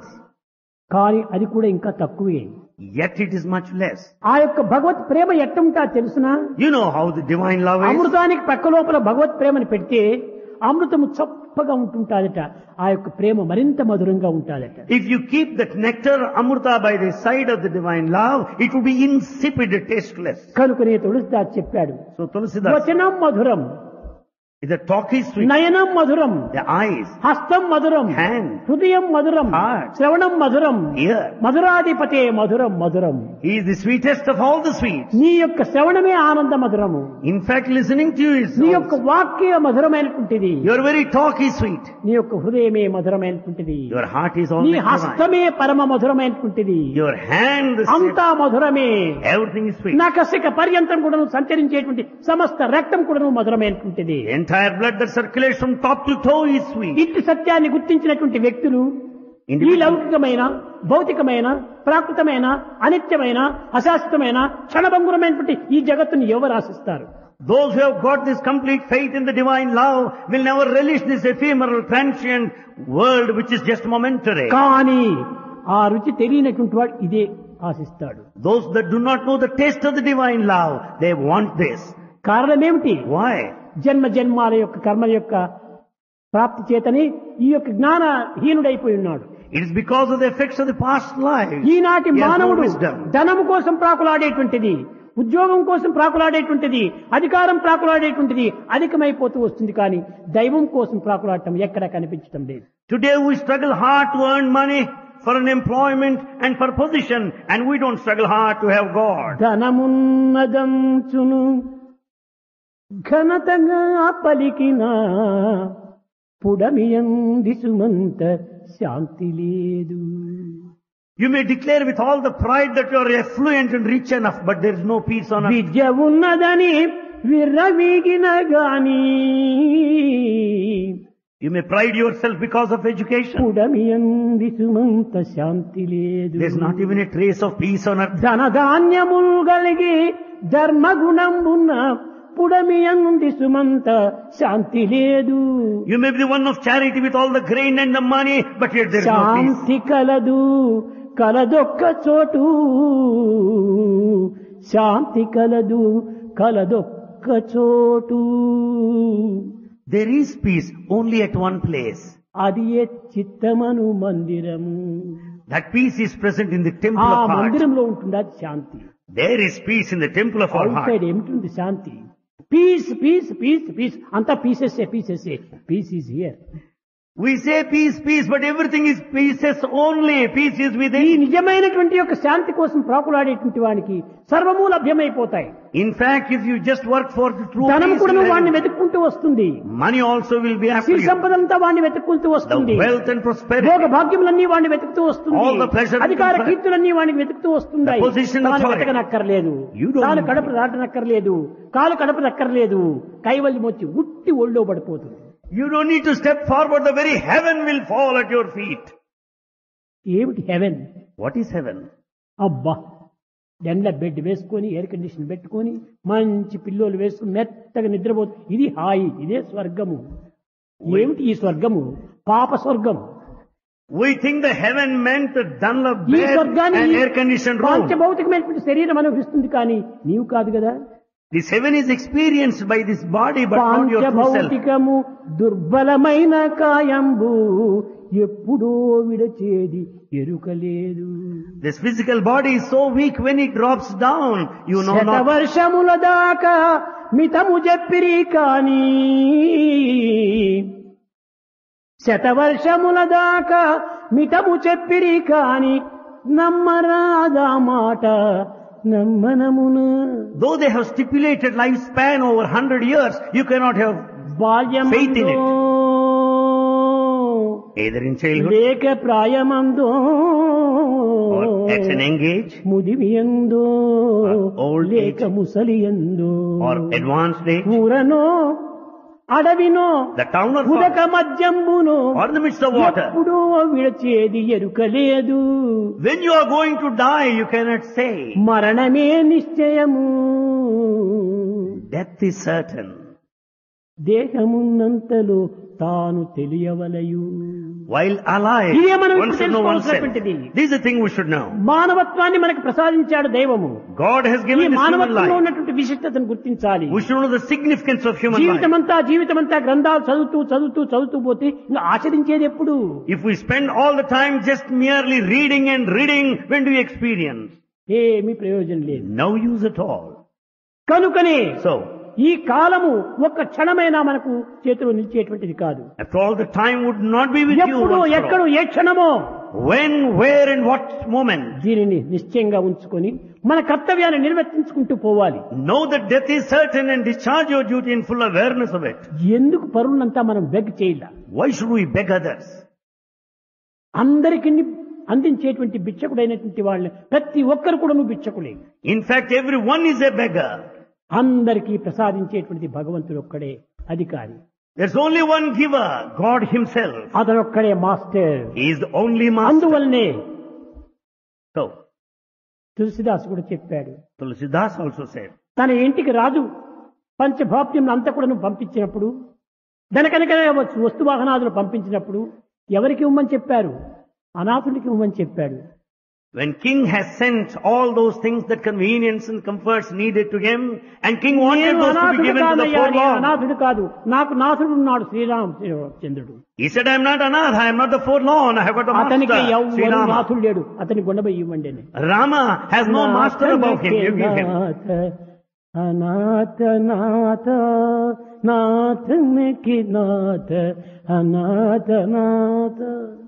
కానీ అది కూడా ఇంకా తక్కువే. Yet it is much less. ఆ యొక్క భగవత్ ప్రేమ ఎట్ట ఉంటా తెలుసునా? You know how the divine love is? అమృతానికి పక్క లోపల భగవత్ ప్రేమని పెడితే అమృతము చప్పగా ఉంటుంటాదట. ఆ యొక్క ప్రేమ మరింత మధురంగా ఉంటాదట. If you keep that nectar, Amrita, by the side of the divine love, it will be insipid, tasteless. కనుకనే తులసిదాస్ చెప్పాడు, So Tulsidas, వచనం మధురం, the talk is sweet, నయనం మధురం, the eyes, హస్తం మధురం, hand, హృదయం మధురం, heart, శ్రవణం మధురం, ear. మధురాధిపతే మధురం మధురం. He is the sweetest of all the sweets. నీ యొక్క శ్రవణమే ఆనంద మధురము. In fact, listening to you is నీ యొక్క వాక్య మధురమైనటువంటిది. your very talk is sweet. నీ యొక్క హృదయమే మధురమైనటువంటిది. Your heart is నీ always divine. హస్తమే పరమ మధురమైనటువంటిది. Your hand, the అంతా మధురమే. everything is sweet. నకసిక పర్యంతం కూడాను సంచరించేటువంటి సమస్త రక్తం కూడాను మధురమైనటువంటిది. The entire blood that circulates from top to toe is sweet. ఇట్టి సత్యాన్ని గుర్తించినటువంటి వ్యక్తులు ఈ Individual- లౌకికమైన, భౌతికమైన, ప్రాకృతమైన, అనిత్యమైన, అశాశ్వతమైన, క్షణభంగురమైనటువంటి ఈ జగత్తుని ఎవరు ఆశిస్తారు? Those who have got this complete faith in the divine love will never relish this ephemeral, transient world which is just momentary. కానీ ఆ రుచి తెలియనటువంటి వాడు ఇదే ఆశిస్తాడు. Those that do not know the taste of the divine love, they want this. కారణం ఏమిటి? Why? జన్మ జన్మాల యొక్క కర్మల యొక్క ప్రాప్తి చేతని ఈ యొక్క జ్ఞానహీనుడైపోయి ఉన్నాడు. It is because of the effects of the past life. ఈనాటి He has no మానవుడు wisdom. ధనము కోసం ప్రాకులాడేటువంటిది, ఉద్యోగం కోసం ప్రాకులాడేటువంటిది, అధికారం ప్రాకులాడేటువంటిది అధికమైపోతూ వస్తుంది. కానీ దైవం కోసం ప్రాకులాడటం ఎక్కడ కనిపించటం లేదు. Today we struggle hard to earn money for an employment and for position, and we don't struggle hard to have God. ధనమున్నదంచును ఘనతగా పలికిన పుడమియంది సుమంత శాంతి లేదు. You may declare with all the pride that you are affluent and rich enough, but there is no peace on earth. విద్య ఉన్నదని విర్రవీగిన గాని You may pride yourself because of education. పుడమియంది Sumantha శాంతి లేదు. There is not even a trace of peace on earth. ధనధాన్యములు కలిగి ధర్మగుణంబున్న పుడమియంది సుమంత శాంతి లేదు. You may be the one of charity with all the grain and the money, but yet there is no peace. శాంతి కలదు కలదొక్క చోటు, శాంతి కలదు కలదొక్క చోటు. There is peace only at one place. అది ఏ చిత్తమను మందిరము. That peace is present in the ఆ temple of heart. మందిరంలో ఉంటుంది అది శాంతి. There is peace in the temple of our out heart. Side ఏమిటి శాంతి? పీస్ పీస్ పీస్ పీస్ అంతా pieces pieces. Peace is here. We say peace, peace, but everything is pieces only. Peace is ఈ within. నిజమైనటువంటి యొక్క శాంతి కోసం ప్రాకులాడేటువంటి వానికి సర్వము లభ్యమైపోతాయి. In fact, if you just work for the true ధనం peace, కూడా you will వాడిని have- వెతుక్కుంటూ వస్తుంది. money also will be after Siri you. సంపద అంతా వాడిని వెతుక్కుంటూ వస్తుంది. The wealth and prosperity. భోగ భాగ్యములన్నీ వాడిని వెతుకుతూ వస్తుంది. All the pleasure and అధికార comfort. కీర్తులన్నీ వాడిని వెతుకుతూ వస్తున్నాయి. The position, తాను authority. వెతకనక్కర్లేదు, You don't తాను need కడప దాటనక్కర్లేదు, కాలు కడపదక్కర్లేదు, కైవల్యం వచ్చి ఉట్టి ఒళ్ళో పడిపోతుంది. You don't need to step forward. The very heaven will fall at your feet. ఏమిటి హెవెన్? What is heaven? అబ్బా, ఎండ్ల బెడ్ వేసుకొని ఎయిర్ కండిషన్ పెట్టుకొని మంచి పిల్లోలు వేసుకుని మెత్తగా నిద్రపోతు, ఇది హాయి, ఇదే స్వర్గము. ఏమిటి ఈ స్వర్గము? పాప స్వర్గం. We think the heaven meant the Dunlop ఈ bed స్వర్గాన్ని and air conditioned room. పాంచభౌతికమైనటువంటి శరీరం అనుభవిస్తుంది, కానీ నీవు కాదు కదా. This heaven is experienced by this body, but not your true self. పాంచభౌతికము దుర్బలమైన కాయంబు ఎప్పుడో విడచేది ఎరుకలేదు. This physical body is so weak, when it drops down, you know not. శతవర్షముల దాకా మితము చెప్పిరి కాని శతవర్షముల దాకా మితము చెప్పిరి కాని నమ్మరాదా మాట నమ్మనమున. Though they have stipulated lifespan over one hundred years, you cannot have faith in it. Either in childhood లేక ప్రాయమందో or at an young age, ముదిమియందో or old లేక age, ముసలియందో or advanced age, ఊరనో అడవినో the town or ఉదక forest, మధ్యంబును or the midst of water. ఎప్పుడూ విడచేది ఎరుకలేదు. When you are going to die, you cannot say. మరణమే నిశ్చయము. Death is certain. దేహమున్నంతలో తాను తెలియవలయు. While alive, ఇదే మనం one should know oneself. తెలుసుకోవాల్సినటువంటిది. This is the thing we should know. మానవత్వాన్ని మనకు ప్రసాదించాడు దైవము. God has ఈ given this human మానవత్వంలో life. ఉన్నటువంటి విశిష్టతను గుర్తించాలి. We should know the significance of human life. జీవితమంతా జీవితమంతా గ్రంథాలు చదువుతూ చదువుతూ చదువుతూ పోతే ఇంకా ఆచరించేది ఎప్పుడు? If we spend all the time just merely reading and reading, when do we experience? ఏమీ ప్రయోజనం లేదు. No use at all. కనుకనే So, ఈ కాలము ఒక్క క్షణమైనా మనకు చేతిలో నిలిచేటువంటిది కాదు. after all, the time would not be with you. ఎప్పుడు once for ఎక్కడో all. A క్షణమో When, where, and what moment. దీనిని నిశ్చయంగా ఉంచుకొని మన కర్తవ్యాన్ని నిర్వర్తించుకుంటూ పోవాలి. Know that death is certain and discharge your duty in full awareness of it. ఎందుకు పరులంతా మనం బెగ్ చేయాల? Why should we beg others? అందరికీ అందించేటువంటి బిచ్చకుడైనటువంటి వాళ్ళని ప్రతి ఒక్కరు కూడా నువ్వు బిచ్చకులే. In fact, everyone is a beggar. అందరికీ ప్రసాదించేటువంటి భగవంతుడు ఒక్కడే అధికారి. There's only one giver, God Himself. అతనొక్కడే master. He is the only master. అందువల్లనే So, తులసిదాస్ కూడా చెప్పాడు, Tulsidas also said, తన ఇంటికి రాజు పంచభాప్యం అంతా కూడా పంపించినప్పుడు, దనకనక వస్తు వాహనాదులు పంపించినప్పుడు ఎవరికి ఇవ్వమని చెప్పారు? అనాథుడికి ఇవ్వమని చెప్పాడు. when king has sent all those things, that convenience and comforts needed to him, and king wanted నేను those to be అనాథుడు given to the కాదయ్యా, నేను forlorn. అనాథుడు కాదు, నాకు నాథుడు ఉన్నాడు శ్రీరామచంద్రుడు. He said, I am not anath, I am not the forlorn, I have got a అతనికి master, ఎవరు Sri Rama. నాథుడు లేడు, అతని గుండెపై ఇవ్వండి అని. Rama has no master above him, you give him. అనాథ నాథ నాథనికి నాథ అనాథ నాథ.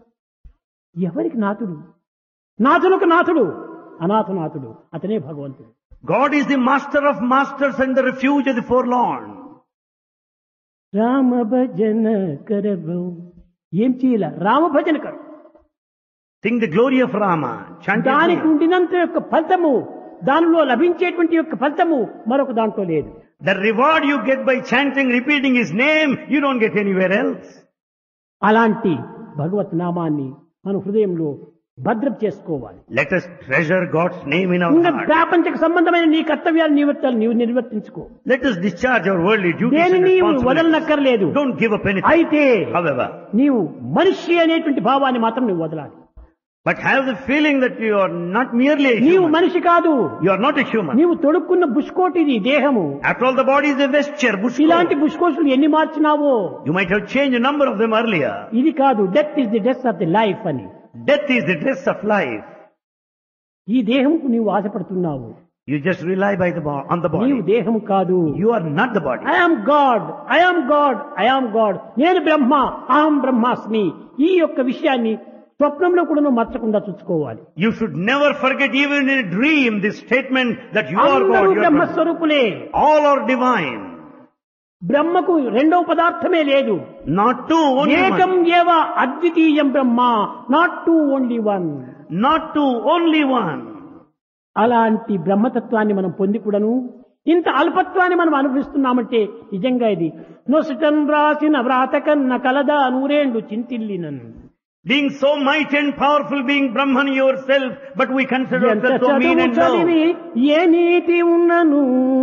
ఎవరికి నాథుడు? నాథులకు నాథుడు, అనాథనాథుడు అతనే భగవంతుడు. God is the master of masters and the refuge of the forlorn. Rama భజన కరవు. ఏం చేయాల? రామ భజన కరు. Sing the glory of Rama, chant his దానికి name. ఉండినంత యొక్క ఫలితము, దానిలో లభించేటువంటి యొక్క ఫలితము మరొక దాంట్లో లేదు. The reward you get by chanting, repeating his name, you don't get anywhere else. అలాంటి భగవత్ నామాన్ని మన హృదయంలో భద్రం చేసుకోవాలి. Let us treasure God's name in our ఇంకా heart. ప్రాపంచిక సంబంధమైన నీ కర్తవ్యాలు నివర్తాలు నీవు నిర్వర్తించుకో. Let us discharge our worldly duties దేని and నీవు responsibilities. వదలనక్కర్లేదు. Don't give up anything. అయితే However, నీవు మనిషి అనేటువంటి భావాన్ని మాత్రం నువ్వు వదలాలి. but have the feeling that you are not merely a నీవు human. మనిషి కాదు, You are not a human. నీవు తొడుక్కున్న బుష్కోటిది దేహము. After all, the body is a vesture, bush ఇలాంటి coat. బుష్కోసులు ఎన్ని మార్చినావో. You might have changed a number of them earlier. ఇది కాదు, death is the death of the life అని. Death is the dress of life. ఈ దేహంకు నీవు ఆశపడుతున్నావు. You just rely by the bo- on the నీవు body. దేహము కాదు. You are not the body. I am God, I am God, I am God. నేను బ్రహ్మ, అహం బ్రహ్మాస్మి. ఈ యొక్క విషయాన్ని స్వప్నంలో కూడా నువ్వు మర్చకుండా చూసుకోవాలి. You should never forget, even in a dream, this statement that you are అందరూ God. You are Brahma. బ్రహ్మస్వరూపులే. All are divine. బ్రహ్మకు రెండవ పదార్థమే లేదు. Not two, only ఏకం one. ఏవ అద్వితీయం Brahma, not two only one. Not two, only one. అలాంటి బ్రహ్మతత్వాన్ని మనం పొంది కూడాను ఇంత అల్పత్వాన్ని మనం అనుభవిస్తున్నామంటే నిజంగా ఇది నొసటన్ రాసిన వ్రాత కన్న కలదా నూరేండు చింతిల్లినన్. Being so mighty and powerful, being Brahman yourself, but we consider ఎంత ourselves so mean చదువు and చదివి low. ఏ నీతి ఉన్నను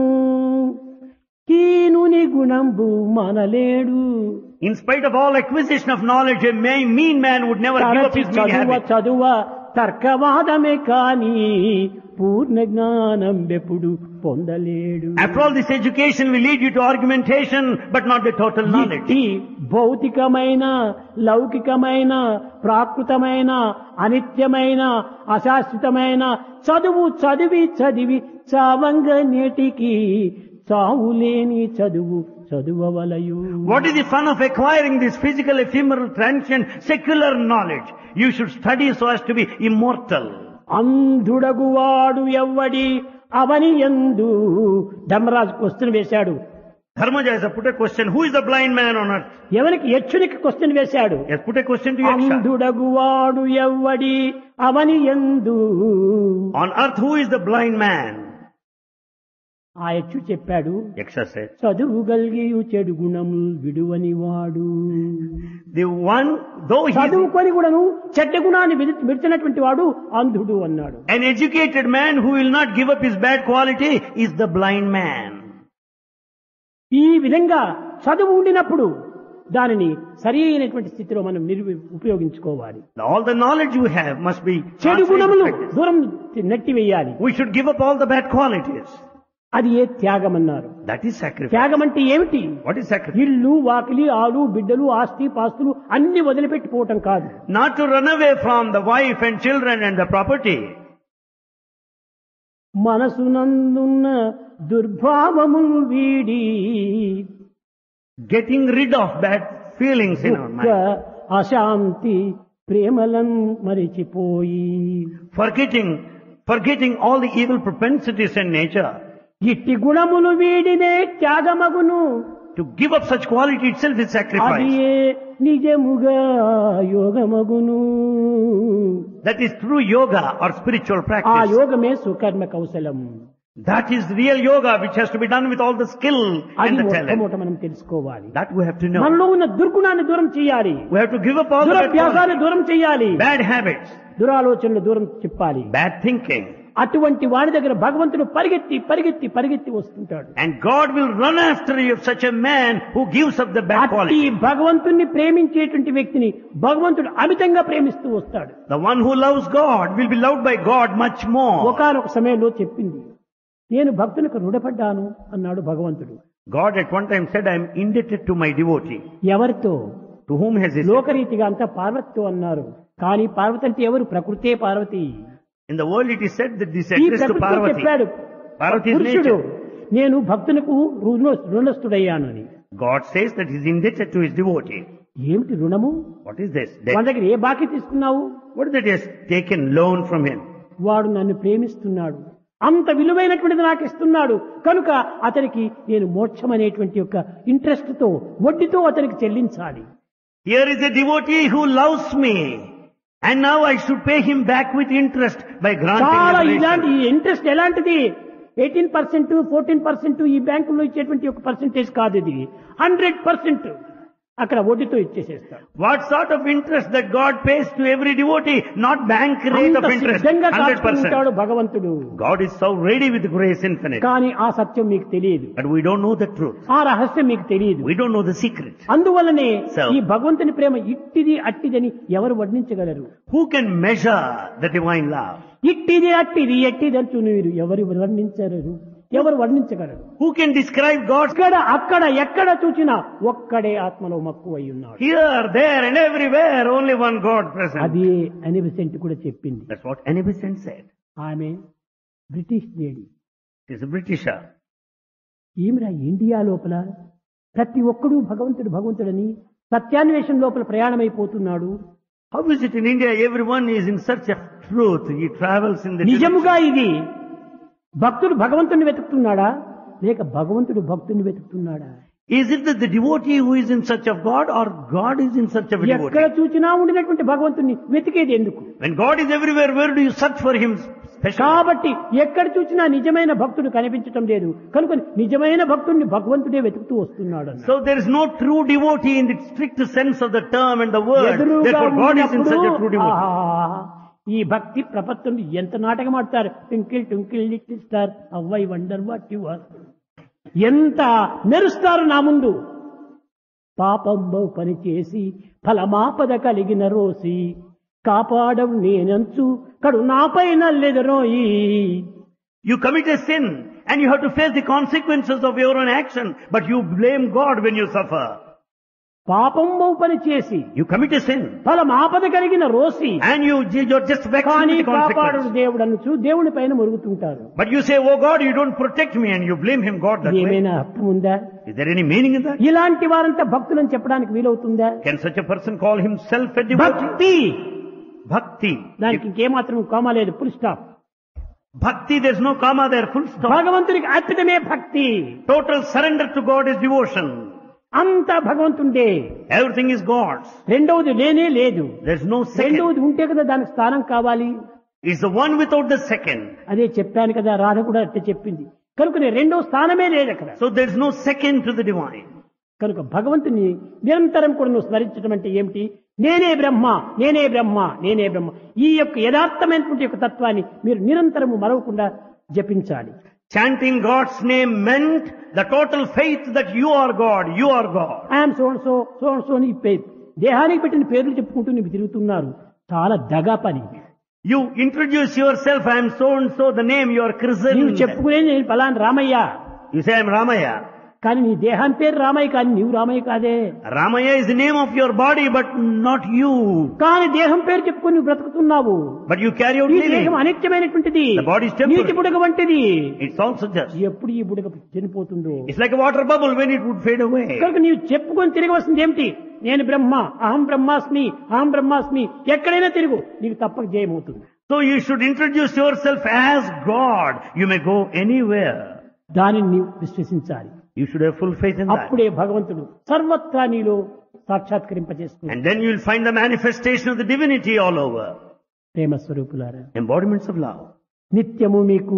కీనుని గుణంబు మనలేడు. In spite of all acquisition of knowledge, a may- mean man would never give up తరచి his mean చదువ habit. చదువ తర్కవాదమే కాని పూర్ణ జ్ఞానం ఎప్పుడు పొందలేడు. After all, this education will lead you to argumentation, but not the total knowledge. ఈ భౌతికమైన లౌకికమైన ప్రాకృతమైన అనిత్యమైన అశాశ్వతమైన చదువు చదివి చదివి చావంగ నేటికి చావులేని చదువు చదువవలయు. What is the fun of acquiring this physical, ephemeral, transient, secular knowledge? You should study so as to be immortal. అంధుడగువాడు ఎవ్వడి అవని యందు ధర్మరాజు క్వశ్చన్ వేశాడు. Dharmaja has put a question, who is the blind man on earth? ఎవరికి యక్షునికి question వేశాడు. He has put a question to Yaksha. అంధుడగువాడు ఎవ్వడి అవని యందు. On earth, who is the blind man? ఆ యక్షు చెప్పాడు, Yaksha said, చదువు గలిగియు చెడు గుణములు విడువని వాడు. the one, though he is చదువుకొని కూడాను చెడ్డ గుణాన్ని విడి- విడిచినటువంటి వాడు అంధుడు అన్నాడు. an educated man who will not give up his bad quality is the blind man. ఈ విధంగా చదువు ఉండినప్పుడు దానిని సరి అయినటువంటి స్థితిలో మనం నిర్వి ఉపయోగించుకోవాలి. All the knowledge you have must be చెడు translated గుణములు to practice. దూరం నెట్టివేయాలి. We should give up all the bad qualities. అది ఏ త్యాగం అన్నారు. That is sacrifice. త్యాగం అంటే ఏమిటి? What is sacrifice? ఇల్లు వాకిలి ఆలు బిడ్డలు ఆస్తి పాస్తులు అన్ని వదిలిపెట్టిపోవటం కాదు. Not to run away from the wife and children and the property. మనసునందున్న దుర్భావములు వీడి Getting rid of bad feelings in our దుఃఖ mind. అశాంతి ప్రేమలను మరిచిపోయి Forgetting, forgetting all the evil propensities in nature. ఇట్టి గుణములు వీడినే త్యాగమగును. To give up such quality itself is అది sacrifice. ఏ నిజముగా యోగమగును. That is true yoga or spiritual ఆ practice. యోగమే సుకర్మ కౌశలం. That is real yoga which has to be done with all the skill అది and the talent. మొట్టమొదట మనం తెలుసుకోవాలి. That we have to know. మనలో ఉన్న దుర్గుణాన్ని దూరం చేయాలి. We have to give up all the bad దురభ్యాసాన్ని qualities, దూరం చేయాలి. bad habits, దురాలోచనలు దూరం చెప్పాలి. bad thinking. అటువంటి వాడి దగ్గర భగవంతుడు పరిగెత్తి పరిగెత్తి పరిగెత్తి వస్తుంటాడు. And God will run after you, such a man who gives up the bad అట్టి quality. భగవంతుణ్ణి ప్రేమించేటువంటి వ్యక్తిని భగవంతుడు అమితంగా ప్రేమిస్తూ వస్తాడు. The one who loves God will be loved by God much more. ఒకానొక సమయంలో చెప్పింది, నేను భక్తునికి రుణపడ్డాను అన్నాడు భగవంతుడు. God at one time said, I am indebted to my devotee. ఎవరితో? To whom has he said? లోకరీతిగా అంతా పార్వతితో అన్నారు. కానీ పార్వతి అంటే ఎవరు? ప్రకృతే Parvati. In the world it is said that this ఈ address to ప్రకృతితో Parvati. చెప్పాడు Parvati is పురుషుడు, nature. నేను భక్తునికి రుణ- రుణస్థుడయ్యాను అని. God says that he is indebted to his devotee. ఏమిటి రుణము? What is this? మన Debt. దగ్గర ఏ బాకీ తీసుకున్నావు? What is that he has taken loan from him? వాడు నన్ను ప్రేమిస్తున్నాడు, అంత విలువైనటువంటిది నాకు ఇస్తున్నాడు కనుక అతనికి నేను మోక్షం అనేటువంటి యొక్క ఇంట్రెస్ట్ తో వడ్డీతో అతనికి చెల్లించాలి. Here is a devotee who loves me. And now I should pay him back with interest by granting చాలా liberation. ఇలాంటి ఇంట్రెస్ట్ ఎలాంటిది? ఎయిటీన్ పర్సెంట్ ఫోర్టీన్ పర్సెంట్ ఈ బ్యాంకుల్లో ఇచ్చేటువంటి ఒక పర్సెంటేజ్ కాదు ఇది. హండ్రెడ్ పర్సెంట్ అక్కడ వడ్డీతో ఇచ్చేసేస్తాడు. What sort of interest that God pays to every devotee? Not bank rate of అంత interest. సిద్ధంగా one hundred percent. కాచుకుంటాడు భగవంతుడు. God is so ready with grace infinite. కానీ ఆ సత్యం మీకు తెలియదు, But we don't know the truth. ఆ రహస్యం మీకు తెలియదు. We don't know the secret. అందువల్లనే So- ఈ భగవంతుని ప్రేమ ఇట్టిది అట్టిదని ఎవరు వర్ణించగలరు? Who can measure the divine love? ఇట్టిది అట్టిది ఎట్టిది అంటూ మీరు ఎవరు వర్ణించరు, ఎవరు వర్ణించగలరు? Who can describe God's ఇక్కడ అక్కడ ఎక్కడ చూసినా ఒక్కడే ఆత్మలో మక్కువై ఉన్నాడు. here, there and everywhere? Only one God present. అది అనిబిసెంట్ కూడా చెప్పింది. That's what Annie Besant said. ఆమె British lady. She's a Britisher. ఈమెరా ఇండియా లోపల ప్రతి ఒక్కడూ భగవంతుడు భగవంతుడని సత్యాన్వేషణ లోపల ప్రయాణమైపోతున్నాడు. How is it in India? Everyone is in search of truth. He travels in the నిజముగా ఇది భక్తుడు భగవంతుని వెతుకుతున్నాడా లేక భగవంతుడు భక్తుని వెతుకుతున్నాడా? Is it that the devotee who is in search of God or God is in search of a ఎక్కడ devotee? చూసినా ఉండినటువంటి భగవంతుని వెతికేది ఎందుకు? When God is everywhere, where do you search for Him specially? కాబట్టి ఎక్కడ చూసినా నిజమైన భక్తుడు కనిపించటం లేదు కనుక నిజమైన భక్తుడిని భగవంతుడే వెతుకుతూ వస్తున్నాడు అన్నాడు. So there is no true devotee in the strict sense of the term and the word. ఎదురుగా Therefore God is in ఉన్నప్పుడు, such a true devotee. ఆహా, ఈ భక్తి ప్రపత్తుని ఎంత నాటకం ఆడతారు. Twinkle twinkle little star how I wonder what you are. ఎంత మెరుస్తారు నా ముందు. పాపంబౌ పని చేసి ఫలమాపద కలిగిన రోసి కాపాడవు నేనంచు కడు నాపై నల్లెదరో ఈ You commit a sin and you have to face the consequences of your own action, but you blame God when you suffer. పాపంబు పని చేసి You commit a sin ఫలం ఆపద కలిగిన Rosy and you, you're just vexed with కానీ the కాపాడు consequence. దేవుడు అనుచు దేవుని పైన మురుగుతుంటారు. But you say, oh God, you don't protect me, and you blame him, God, that way. ఏమైనా అర్థం ఉందా? Is there any meaning in that? ఇలాంటి వారంతా భక్తులని చెప్పడానికి వీలవుతుందా? Can such a person call himself a devotee? భక్తి Bhakti. దానికి ఇంకేమాత్రం కామా లేదు, full stop. Bhakti, there's no comma there, full stop. భగవంతునికి అర్పితమే భక్తి. Total surrender to God is devotion. అంతా భగవంతుండే. Everything is God's. రెండవది లేనే లేదు. There's no second. రెండవది ఉంటే కదా దానికి స్థానం కావాలి. It's the one without the second. అదే చెప్పాను కదా, రాధ కూడా అట్టే చెప్పింది. కనుక రెండవ స్థానమే లేదు అక్కడ. So there's no second to the divine. కనుక భగవంతుని నిరంతరం కూడా నువ్వు స్మరించడం అంటే ఏమిటి? నేనే బ్రహ్మ, నేనే బ్రహ్మ, నేనే బ్రహ్మ. ఈ యొక్క యథార్థమైనటువంటి యొక్క తత్వాన్ని మీరు నిరంతరము మరవకుండా జపించాలి. Chanting God's name meant the total faith that you are God, you are God. I am so and so, so and so అని పేరు దేహానికి పెట్టిన పేర్లు చెప్పుకుంటూ నీకు తిరుగుతున్నారు. చాలా దగా పని. You introduce yourself, I am so and so, the name you are christened. నీవు చెప్పుకునే నేను ఫలానా Ramayya. You say I am Ramaya. కానీ నీ దేహాన్ని పేరు రామయ్య, కానీ నీవు రామయ్య కాదే. Ramaya is the name of your body, but not you. కానీ దేహం పేరు చెప్పుకొని నువ్వు బ్రతుకుతున్నావు. But you carry out ఈ living. దేహం అనిత్యమైనటువంటిది, The body is temporary. నీటి బుడగ వంటిది. It's also just. ఎప్పుడు ఈ బుడగ చనిపోతుందో. It's like a water bubble when it would fade away. కనుక నీవు చెప్పుకొని తిరగవలసింది ఏమిటి? నేను బ్రహ్మ, అహం బ్రహ్మాస్మి, అహం బ్రహ్మాస్మి. ఎక్కడైనా తిరుగు, నీకు తప్పక జయమవుతుంది. So you should introduce yourself as God. You may go anywhere. దానిని నీవు విశ్వసించాలి. You should have full faith in that. అప్పుడే భగవంతుడు సర్వత్రా నీలో సాక్షాత్కరింపజేసుకుంటాడు. And then you will find the manifestation of the divinity all over. ప్రేమ స్వరూపులారా, Embodiments of love. నిత్యము మీకు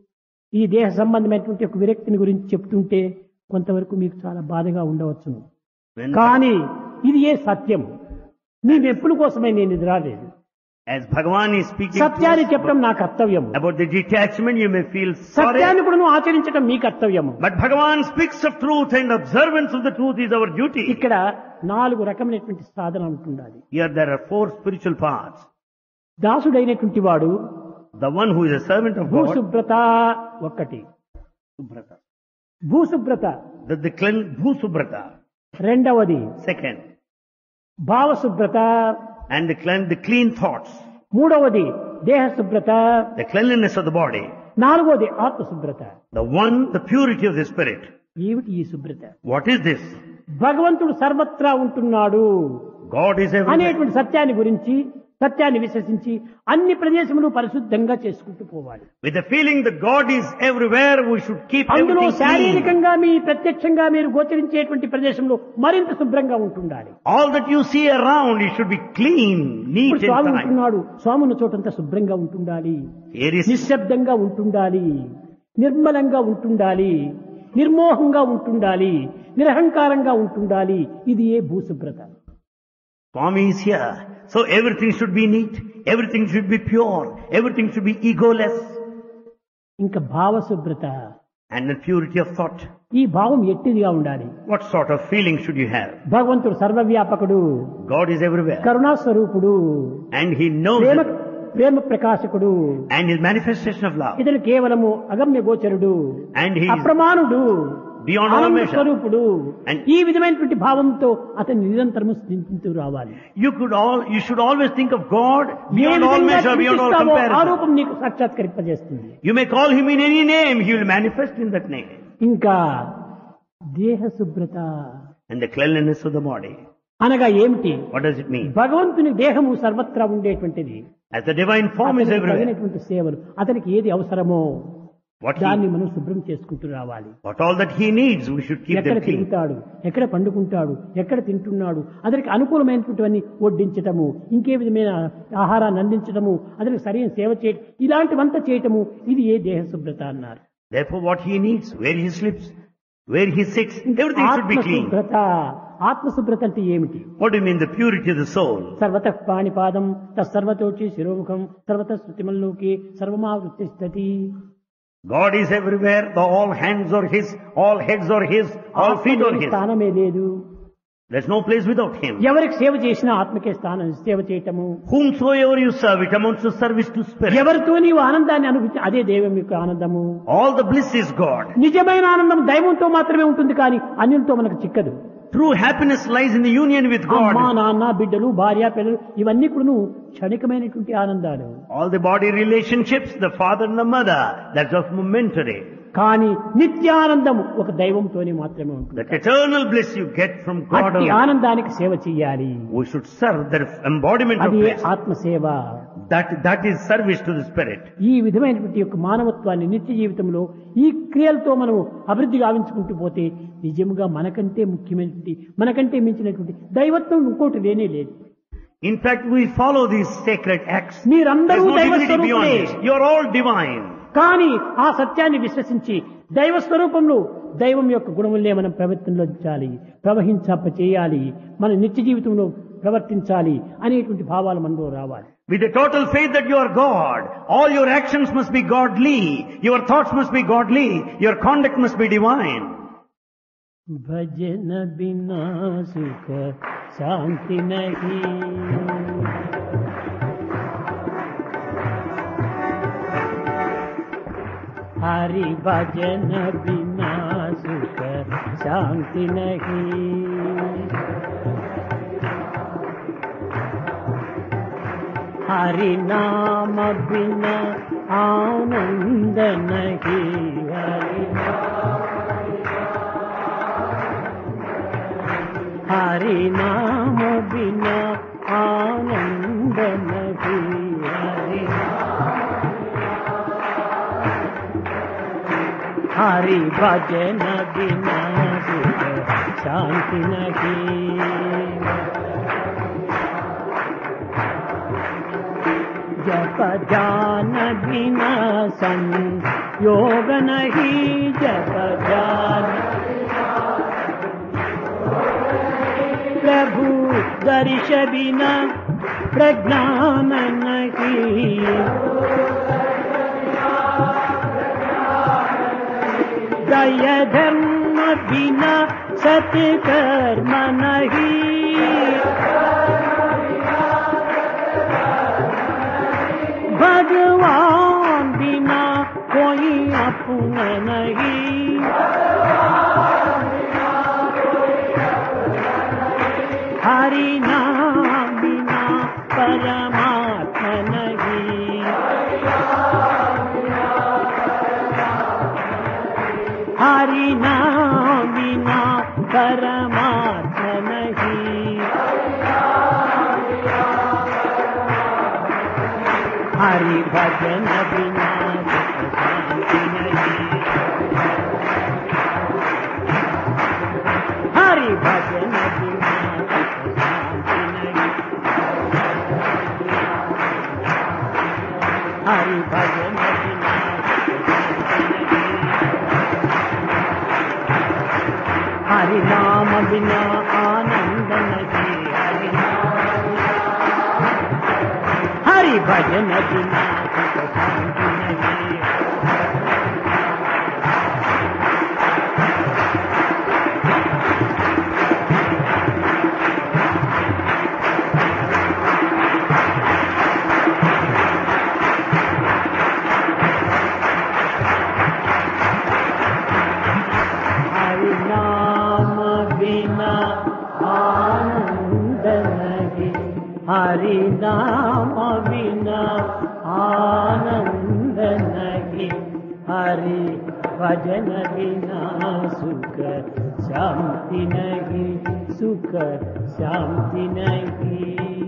ఈ దేహ సంబంధమైనటువంటి ఒక విరక్తిని గురించి చెప్తుంటే కొంతవరకు మీకు చాలా బాధగా ఉండవచ్చును. When, కానీ ఇది ఏ సత్యం. నీ మెప్పుల కోసమే నేను ఇది రాలేదు. as Bhagavan is speaking to సత్యాన్ని us చెప్పడం నా కర్తవ్యం. about the detachment, you may feel sorry. సత్యాన్ని కూడా నువ్వు ఆచరించడం మీ కర్తవ్యము. But Bhagavan speaks of truth, and observance of the truth is our duty. ఇక్కడ నాలుగు రకమైనటువంటి సాధన ఉంటుండాలి. Here there are four spiritual paths. దాసుడైనటువంటి వాడు The one who is a servant of God. భూశుభ్రత ఒక్కటి. Subhrata. భూశుభ్రత. The, the clean, Bhusubrata. రెండవది Second. భావశుభ్రత. And the clean, the clean thoughts. మూడవది దేహ శుభ్రత. The cleanliness of the body. నాలుగవది ఆత్మశుభ్రత. The one, the purity of the spirit. ఏమిటి ఈ శుభ్రత? What is this? భగవంతుడు సర్వత్రా ఉంటున్నాడు God is everywhere. అనేటువంటి సత్యాన్ని గురించి, సత్యాన్ని విశ్వసించి అన్ని ప్రదేశములు పరిశుద్ధంగా చేసుకుంటూ పోవాలి. With the feeling that God is everywhere, we should keep అందులో everything clean. శారీరకంగా మీ ప్రత్యక్షంగా మీరు గోచరించేటువంటి ప్రదేశంలో మరింత శుభ్రంగా ఉంటుండాలి. All that you see around, it should be clean, neat ఇప్పుడు స్వామి and tidy. ఉంటున్నాడు, స్వామి ఉన్న చోటంతా శుభ్రంగా ఉంటుండాలి, Here is, నిశ్శబ్దంగా ఉంటుండాలి, నిర్మలంగా ఉంటుండాలి, నిర్మోహంగా ఉంటుండాలి, నిరహంకారంగా ఉంటుండాలి. ఇది ఏ భూశుభ్రత. Swami is here. So everything should be neat, everything should be pure, everything should be egoless. ఇంకా భావశుభ్రత. And the purity of thought. ఈ భావం ఎట్టిదిగా ఉండాలి. What sort of feeling should you have? భగవంతుడు సర్వవ్యాపకుడు, God is everywhere. కరుణాస్వరూపుడు, And He knows Prema it. Prema ప్రకాశకుడు, And His manifestation of love. ఇతను కేవలము అగమ్య గోచరుడు, And He is అప్రమాణుడు, beyond all ఆనంద measure. స్వరూపుడు. And- ఈ విధమైనటువంటి భావంతో అతను నిరంతరము స్థితించు రావాలి. You could all, you should always think of God A beyond all విధంగా measure, beyond all చింతిస్తావో ఆ comparison. రూపం నీకు సాక్షాత్కరింపజేస్తుంది. You may call Him in any name, He will manifest in that name. ఇంకా దేహ శుభ్రత And the cleanliness of the body. అనగా ఏమిటి? What does it mean? భగవంతుని దేహము సర్వత్రా ఉండేటువంటిది. As the divine form is అతనికి everywhere. తగినటువంటి సేవలు, అతనికి ఏది అవసరమో What దాన్ని he, మనం శుభ్రం చేసుకుంటూ రావాలి. what all that He needs, we should keep ఎక్కడ them clean. తిరుగుతాడు, ఎక్కడ పండుకుంటాడు, ఎక్కడ తింటున్నాడు, అతనికి అనుకూలమైనటువంటివన్నీ వడ్డించటము, ఇంకే విధమైన ఆహారాన్ని అందించటము, అతనికి సరైన సేవ చేయటం, ఇలాంటివంతా చేయటము, ఇది ఏ దేహ శుభ్రత అన్నారు. Therefore what he needs, where he sleeps, where he sits, everything should be clean. ఆత్మశుభ్రత. ఆత్మశుభ్రత అంటే ఏమిటి? What do you mean, the purity of the soul? సర్వతః పాణిపాదం తస్సర్వతోచి శిరోముఖం సర్వతః శృతిమల్లోకి సర్వమావృత్తి స్థితి. God is everywhere, the all hands are His, all heads are His, all feet are His. స్థానమే లేదు. There's no place without Him. ఎవరికి సేవ చేసినా ఆత్మకే స్థానం సేవ చేయటము. Whomsoever you serve, it amounts to service to Spirit. ఎవరితో నీవు ఆనందాన్ని అనుభవించి అదే దైవం యొక్క ఆనందము. All the bliss is God. నిజమైన ఆనందం దైవంతో మాత్రమే ఉంటుంది, కానీ అన్యులతో మనకు చిక్కదు. True happiness lies in the union with God. అమ్మా, నాన్న, బిడ్డలు, భార్య, పిల్లలు ఇవన్నీ కూడా క్షణికమైనటువంటి ఆనందాలు. All the body relationships, the father and the mother, that's just momentary. కానీ నిత్యానందము ఒక దైవంతోనే మాత్రమే ఉంటుంది. That eternal bliss you get from God అట్టి alone. ఆనందానికి సేవ చెయ్యాలి. We should serve the embodiment of అది bliss. ఆత్మసేవ. That, that is service to the Spirit. ఈ విధమైనటువంటి యొక్క మానవత్వాన్ని నిత్య జీవితంలో ఈ క్రియలతో మనం అభివృద్ధి గావించుకుంటూ పోతే నిజముగా మనకంటే ముఖ్యమైనటువంటి, మనకంటే మించినటువంటి దైవత్వం ఇంకోటి లేనే లేదు. In fact, we follow these sacred acts. మీరందరూ There's no దైవ divinity beyond స్వరూపులే. this. You are all divine. కానీ ఆ సత్యాన్ని విశ్వసించి దైవ స్వరూపంలో దైవం యొక్క గుణములనే మనం ప్రవర్తించాలి, ప్రవహించప్ప చేయాలి, మన నిత్య జీవితంలో ప్రవర్తించాలి అనేటువంటి భావాలు మనలో రావాలి. With a total faith that you are God, all your actions must be godly, your thoughts must be godly, your conduct must be divine. భజన బినా సుఖ శాంతి నహీ, హరి భజన బినా సుఖ శాంతి నహీ, हरि नाम बिना आनंद नहीं, हरि हरि नाम बिना आनंद नहीं, हरि हरि भजन बिना सुख शांति नहीं, जप ध्यान बिना संयोग नहीं, जप ध्यान प्रभु दर्श बिना प्रज्ञान नहीं, दय धर्म बिना सत्कर्म नहीं, भगवान बिना कोई अपना नहीं, हरि नाम बिना परमात्मा नहीं, हरि नाम बिना परमात्मा नहीं, हरि भजन बिना शांति नहीं, हरि भजन बिना शांति नहीं, हरि भजन बिना शांति नहीं, हरि नाम बिना आनंद नहीं, हरि हरि भजन बिना सुख शांति नहीं, हरि नाम बिना आनंद नहीं, हरि नाम बिना आनंद नहीं, हरि भजन बिना सुख शांति नहीं, सुख शांति नहीं।